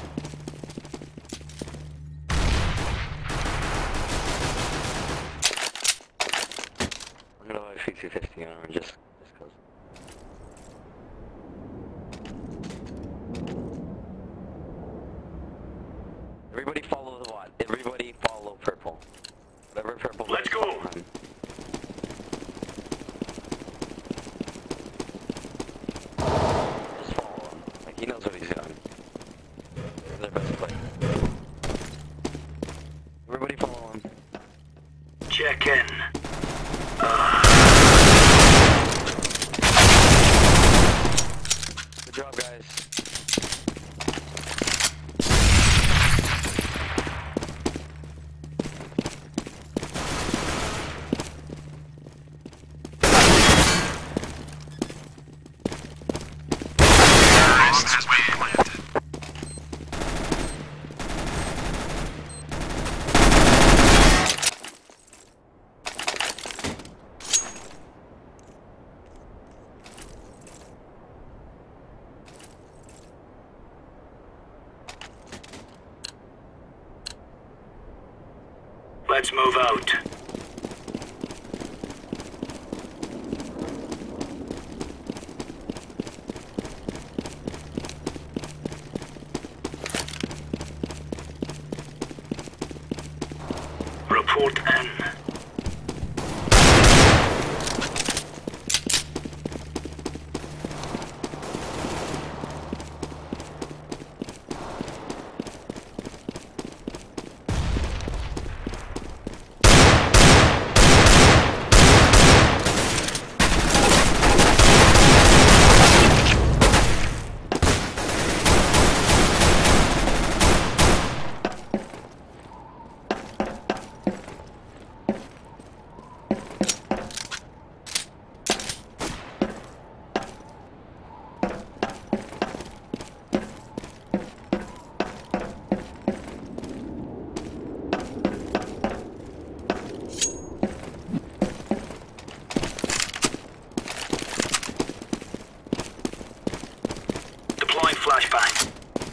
I'm gonna buy fifty fifty on just, just cause. Everybody follow the what? Everybody follow purple. Whatever purple. Let's is, go. follow him. Just follow him. Like he knows what he's doing. He's their best player. Everybody follow him. Check in. Good job, guys. Terrorists win. Let's move out. Report in. Deploying flashbang.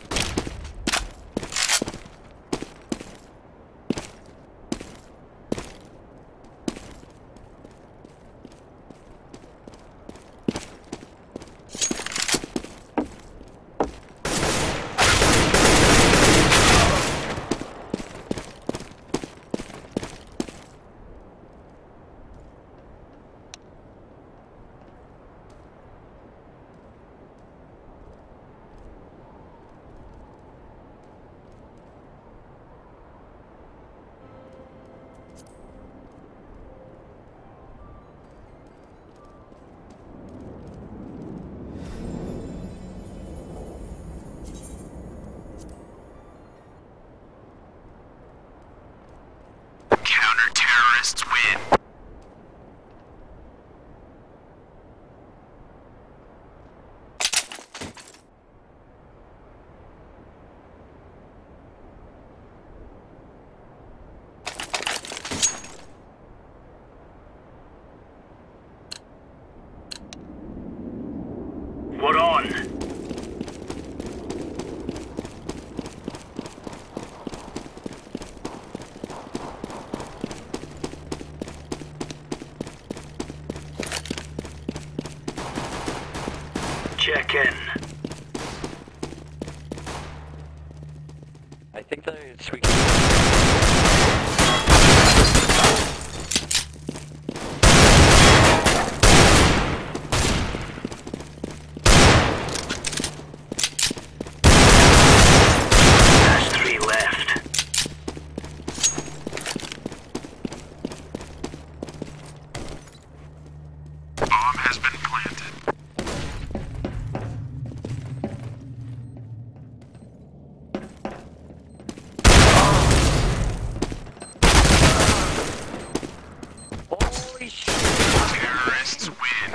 Counter-terrorists win. We're on. Check in. think that it's we There's three left. Bomb has been planted. Holy shit! Terrorists win.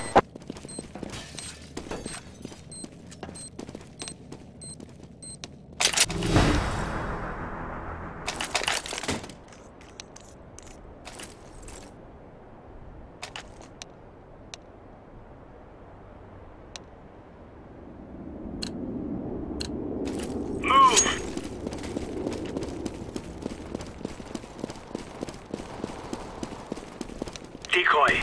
Move! Decoy.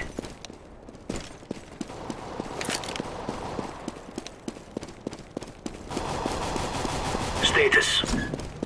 Status.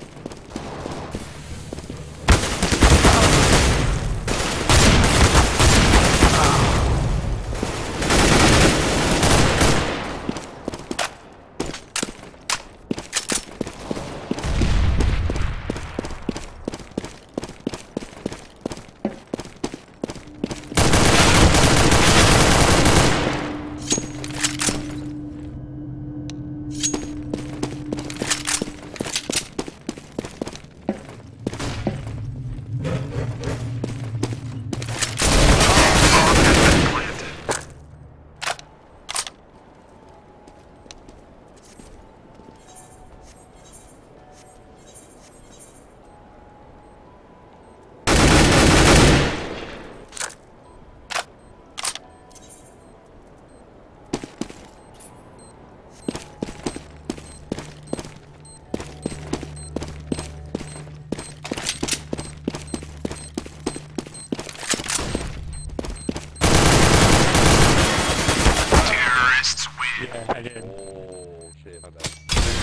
Terrorists win. Yeah, I did. Oh shit, my bad.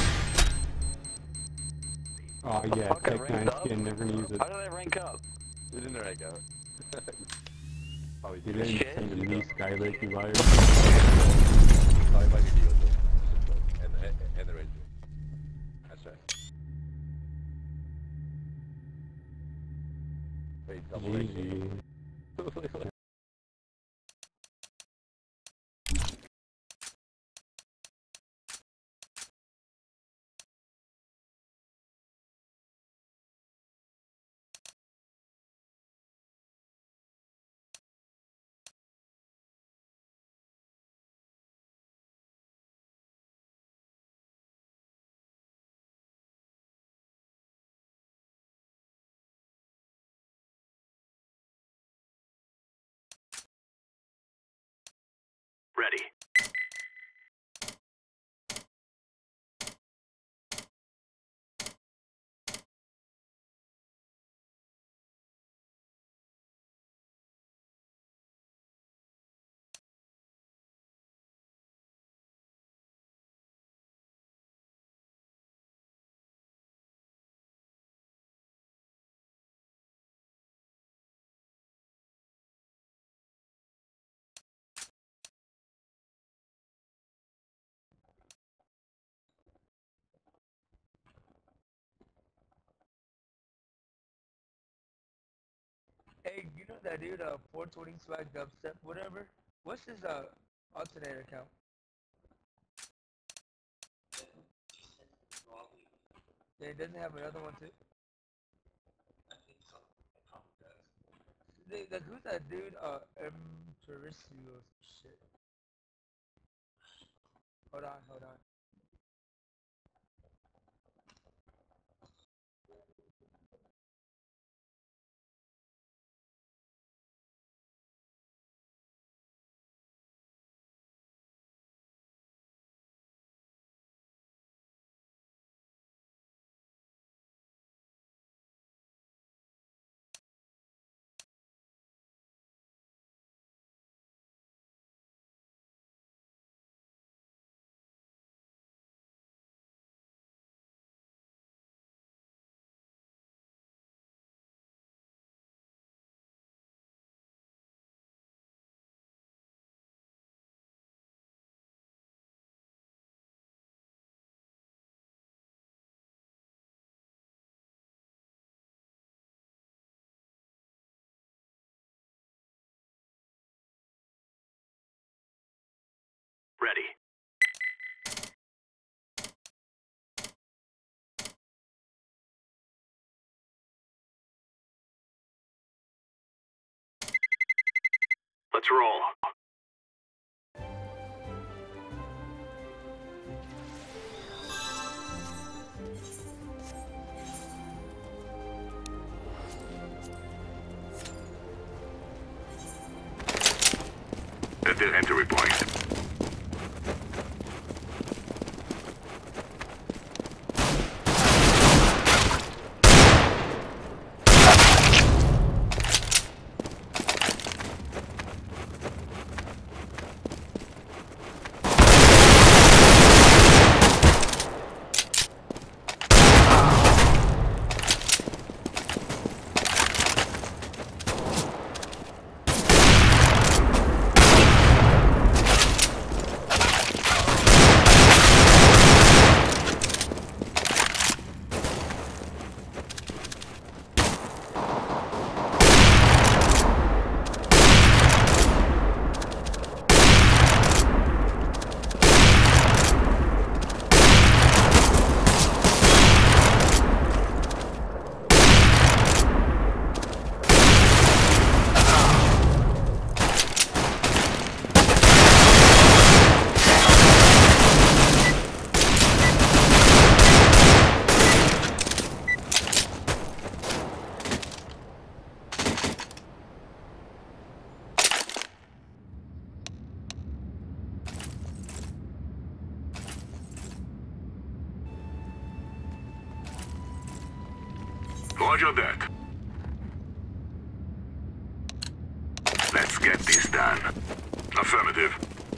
Oh yeah, Fuck, I Tech nine ranked up? skin, never gonna use it. How did I rank up? You didn't rank out. Probably You did. didn't Shit. send to me, Skylake, you liar. Probably by your deal, though. And, and, and the ranger. That's right. Wait, double G ranking. G. Ready. Hey, you know that dude, uh, four twenty swag dubstep, whatever? What's his, uh, alternator account? Yeah, he doesn't have another one too? They, like, who's that dude, uh, M. Teresios shit? Hold on, hold on. Ready. Let's roll. At the entry point. Roger that. Let's get this done. Affirmative.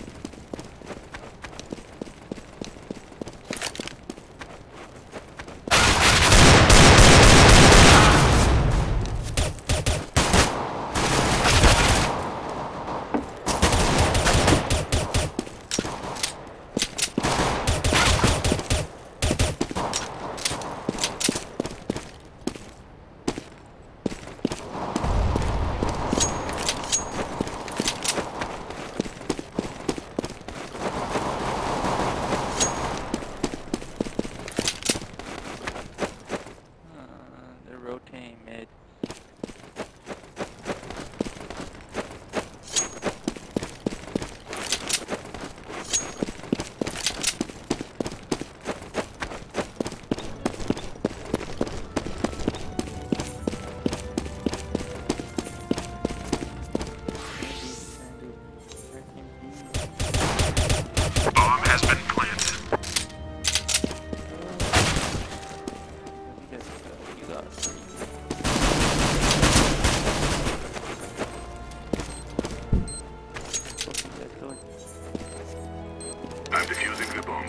I'm defusing the bomb.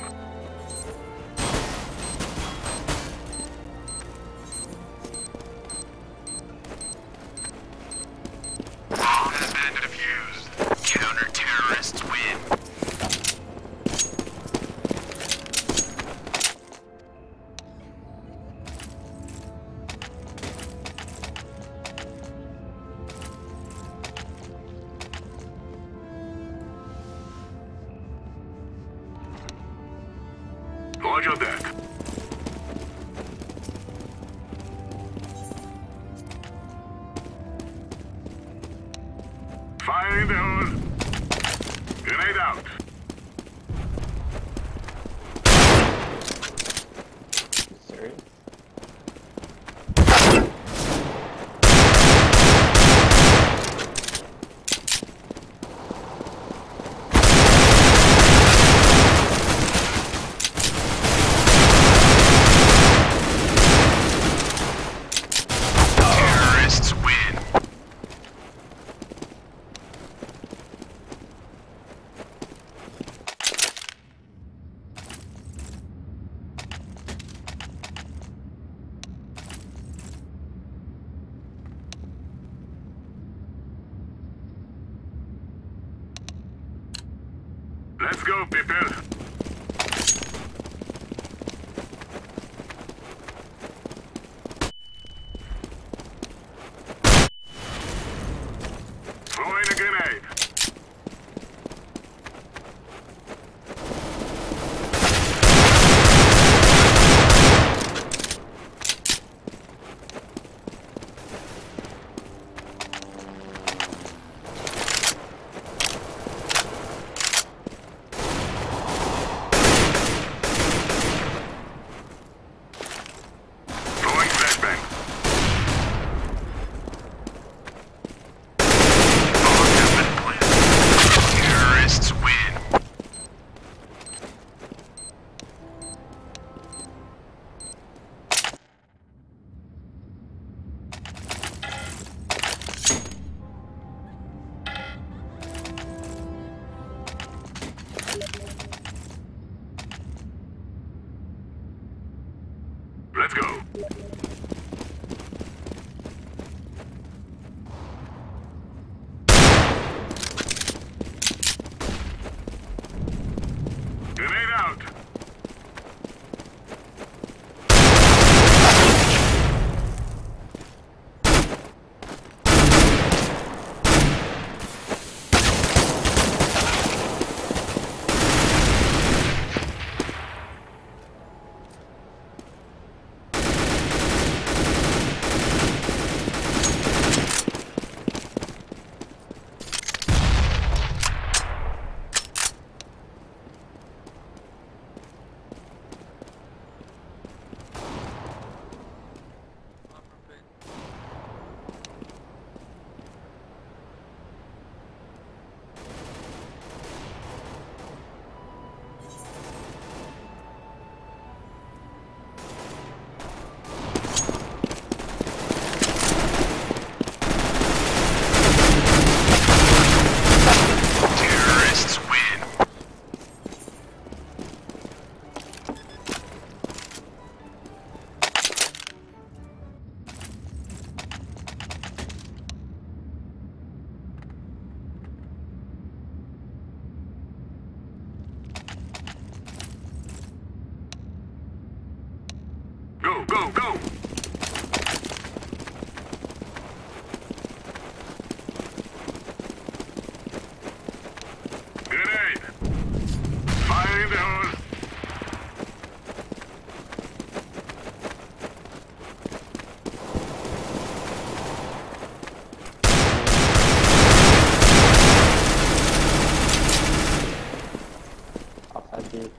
Bomb has been defused. Counter-terrorists win. Roger that. Fire in the hole. Grenade out. Serious? Terrorists win. Let's go, people. Throwing a grenade. let's go. Grenade out. Terrorists win. Go, go, go. Grenade. Fire in the hole. Outside gate.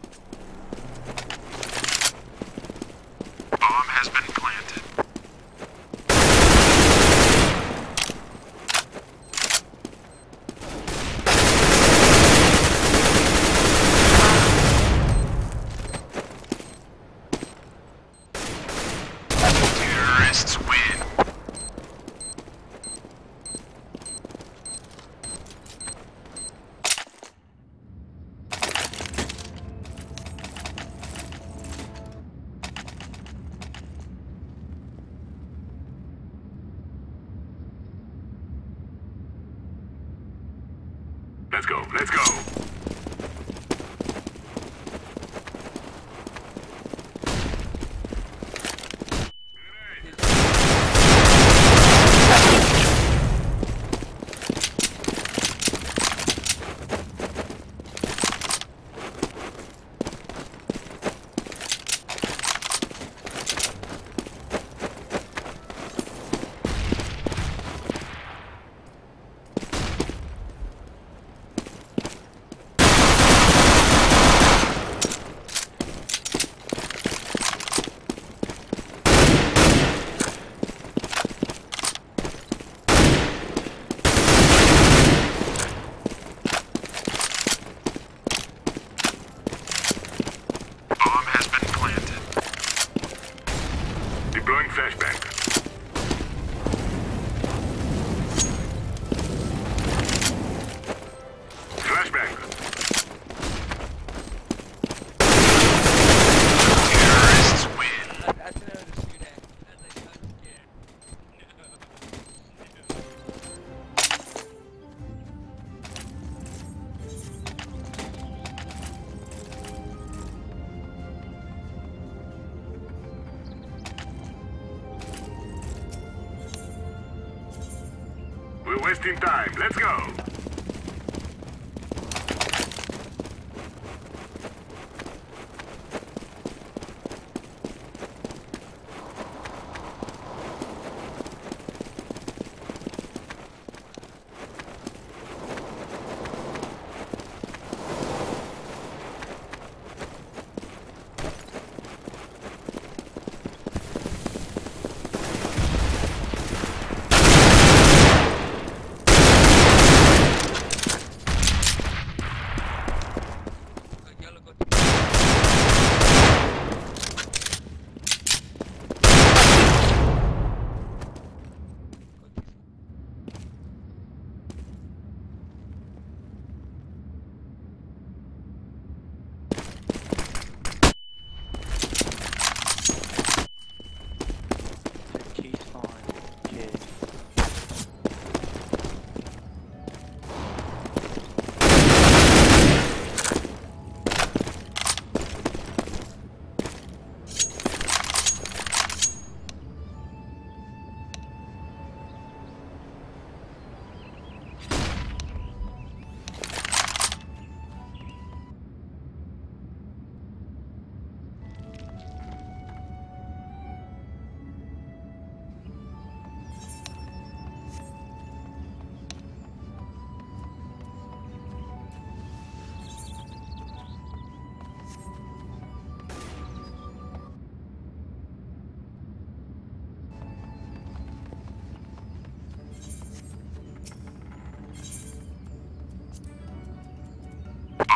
Bomb has been planted. Terrorists win. Let's go, let's go. Bomb has been planted. Deploying flashbang. Flashbang. Terrorists win. I, I didn't know to shoot at. I was like, I'm scared. We're wasting time. Let's go.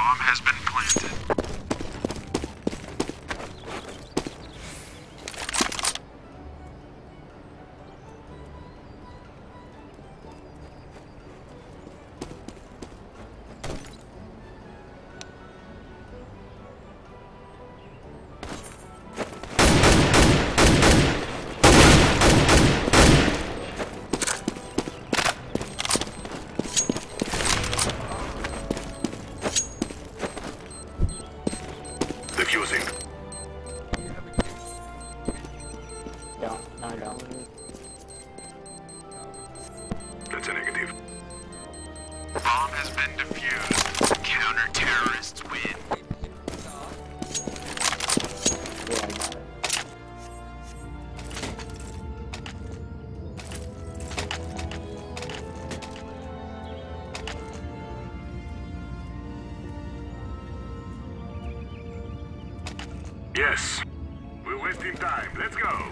Bomb has been planted. Defusing. Don't, no, I don't. That's a negative. Bomb has been defused. Counter-terrorists win. Yeah, I got it. Yes. We're wasting time. Let's go.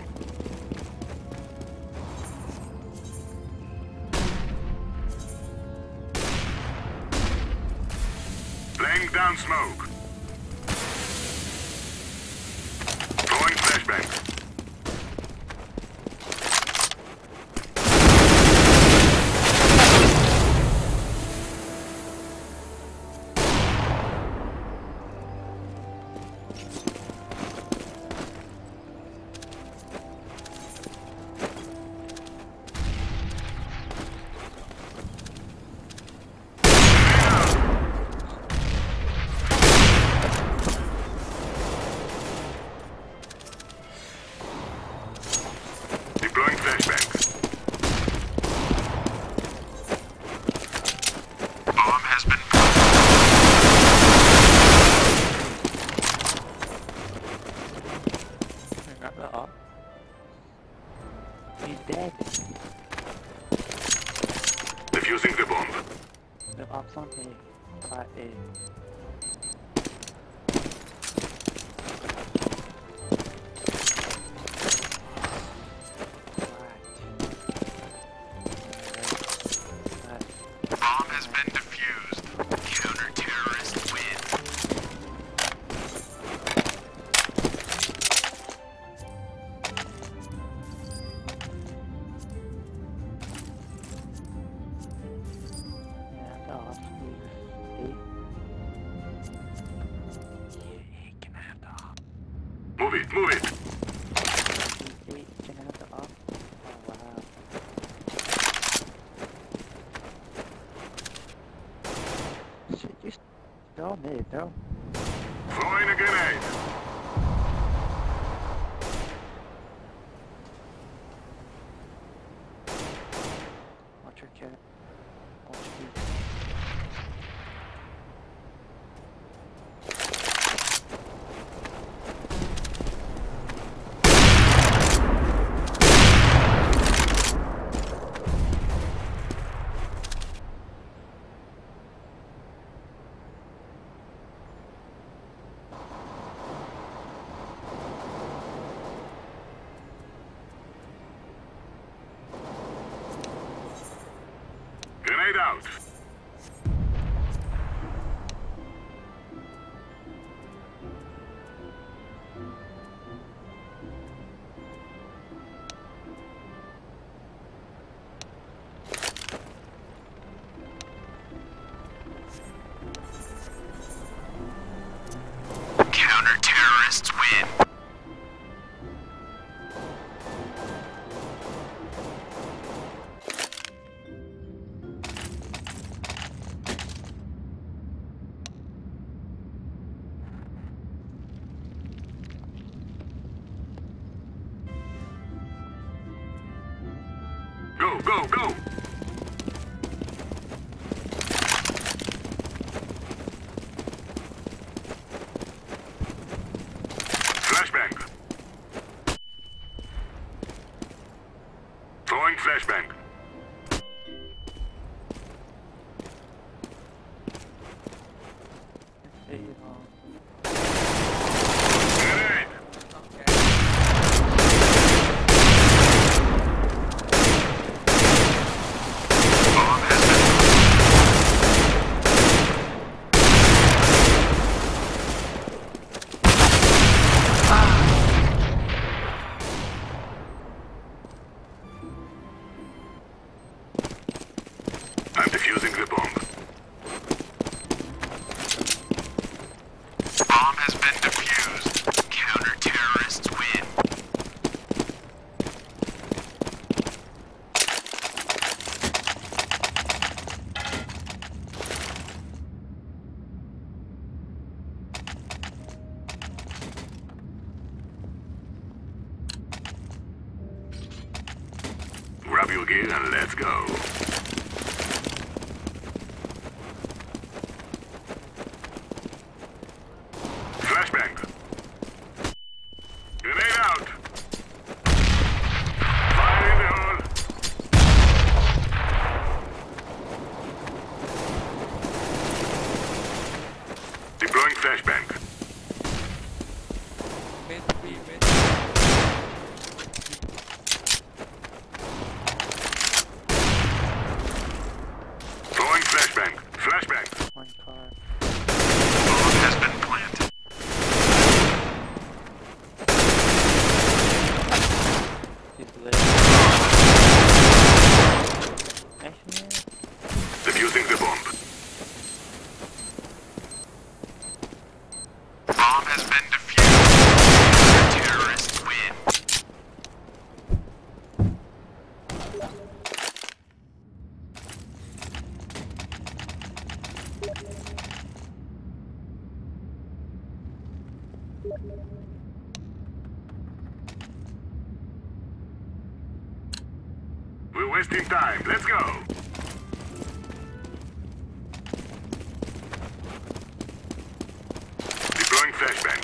Laying down smoke. Throwing flashbang. Deploying flashbang. Bomb has been Grab that up. He's dead. Defusing the bomb. The op's on A. At A. Bomb has been defused. Counter-terrorists win. Yeah, the op's eight. Yeah, can I have the op? Move it, move it. Eight, can I have the op? Oh wow. Shit, just throw me, throw. Throwing a grenade. Watch your cat. Watch you. Grenade out. Counter-terrorists win. Go, go, go. Flashbang. Throwing flashbang. Eight, um, Grenade. Bomb has been up your gear and let's go. Flashbang. Grenade out. Fire in the hole. Deploying flashbang. Mid three, mid. Throwing flashbang. Flashbang. One car. Bomb has been planted. He's lit. Actually, Defusing the bomb. Bomb has been defused. Terrorists win. We're wasting time. Let's go. Deploying flashbang.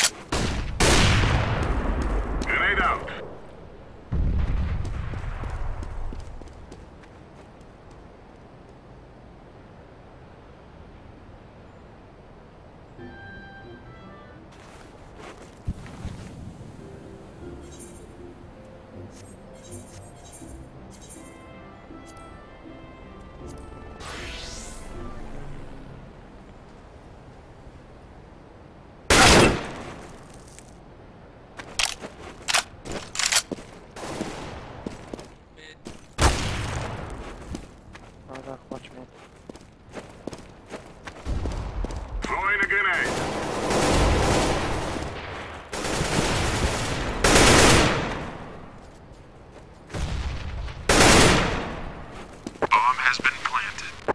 Grenade out. Roger, watch mid. Throwing a grenade. Bomb has been planted.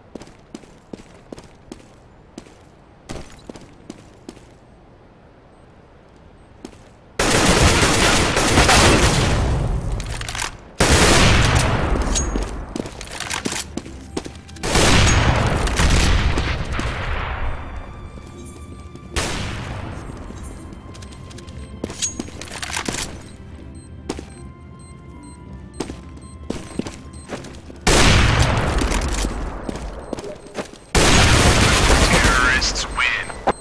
Terrorists win.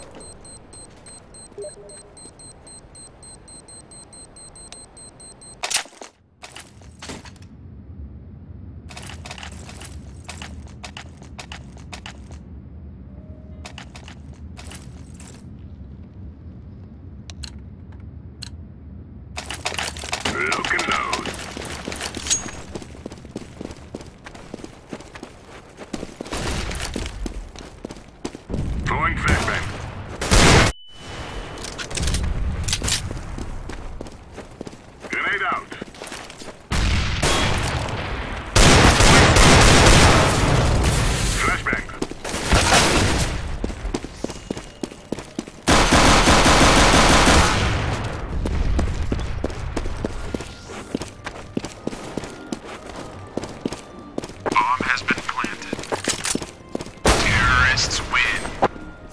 Lock and load. Throwing flashbang. Grenade out. Flashbang. Bomb has been planted. Terrorists win.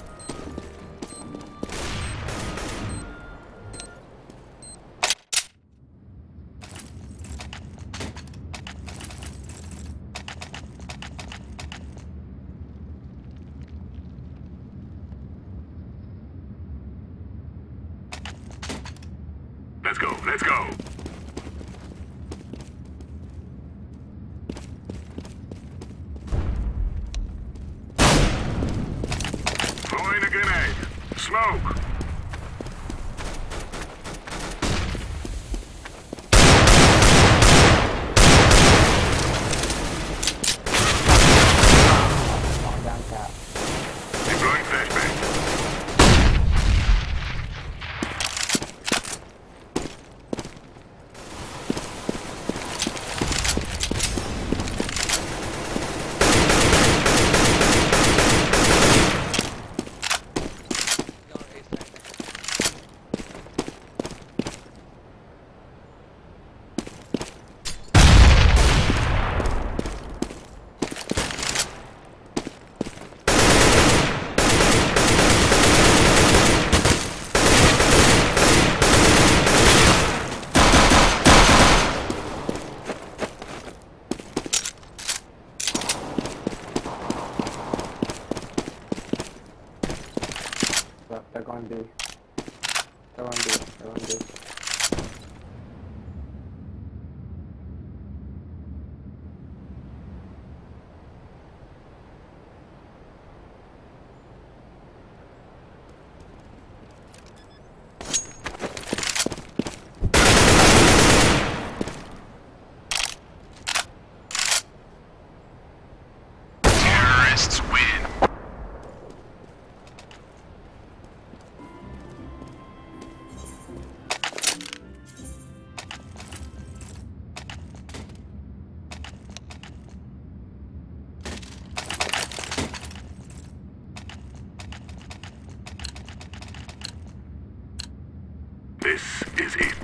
Let's go. Let's go. Throwing a grenade. Smoke. Deploying flashbang.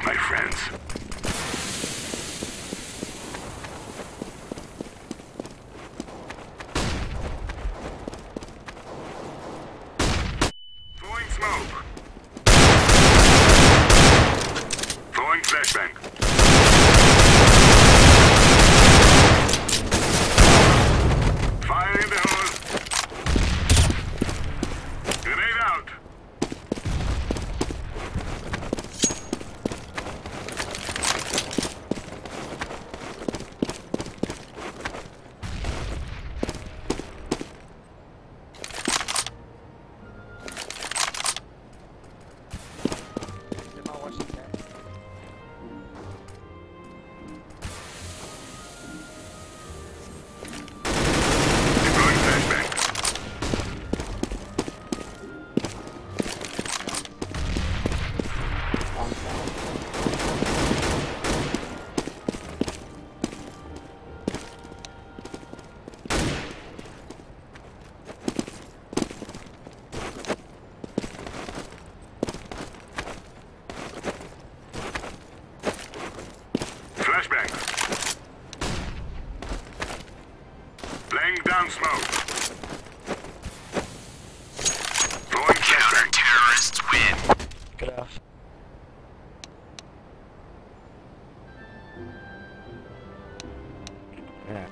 my friends. Throwing smoke. Throwing flashbang. Fire in the hole. Grenade out. Am I watching that? Deploying flashbang. Flashbang. Laying down smoke. Throwing flashbang. Terrorists win. Get off. Yeah.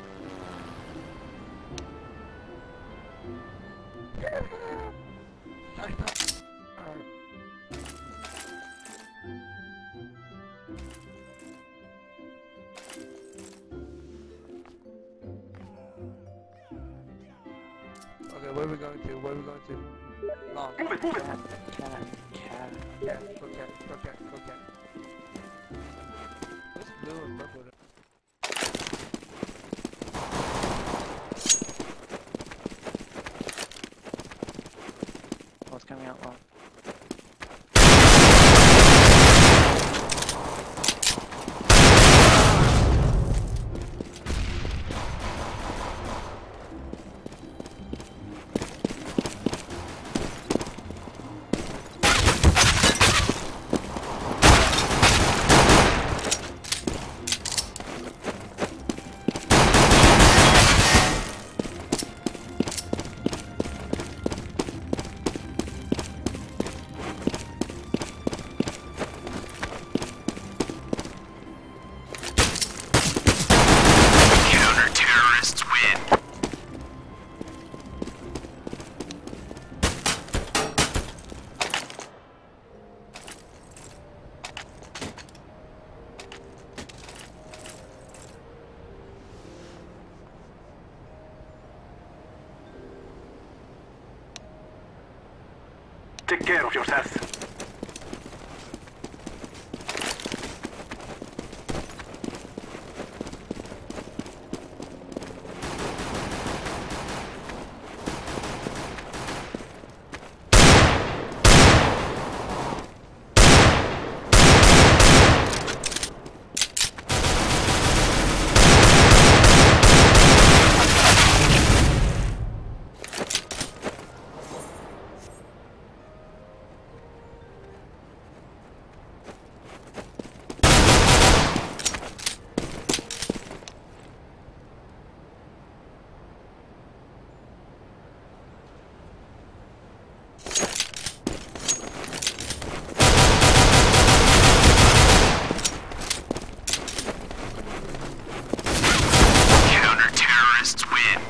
Okay, where are we going to? Where are we going to? Long. Move it, move it. Cat, cat, cat. Cat, go cat, go cat, go cat. What's blue and purple? What's coming out long? Counter-terrorists win. Take care of yourself. Counter-terrorists win.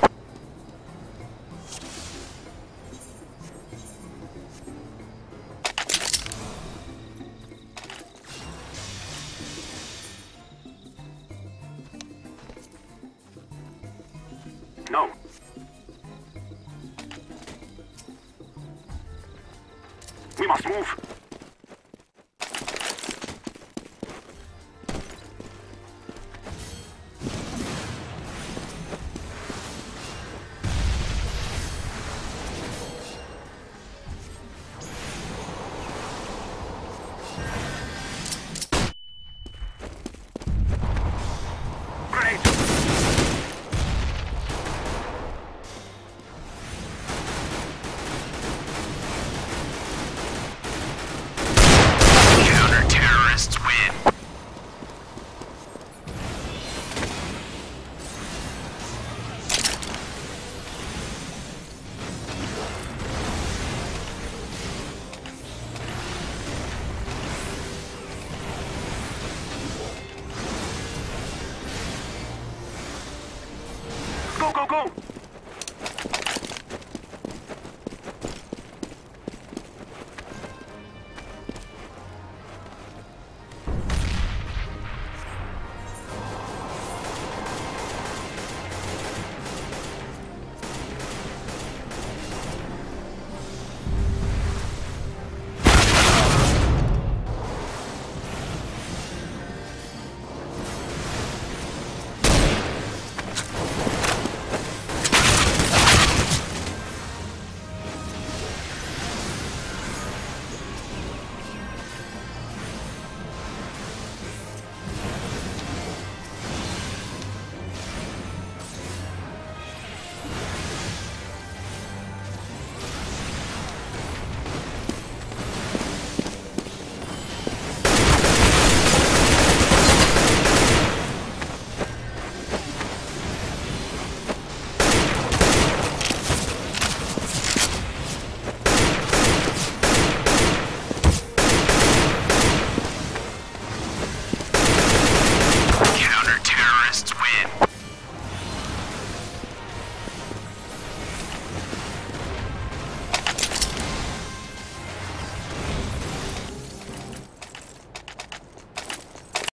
No. We must move. Go, go, go!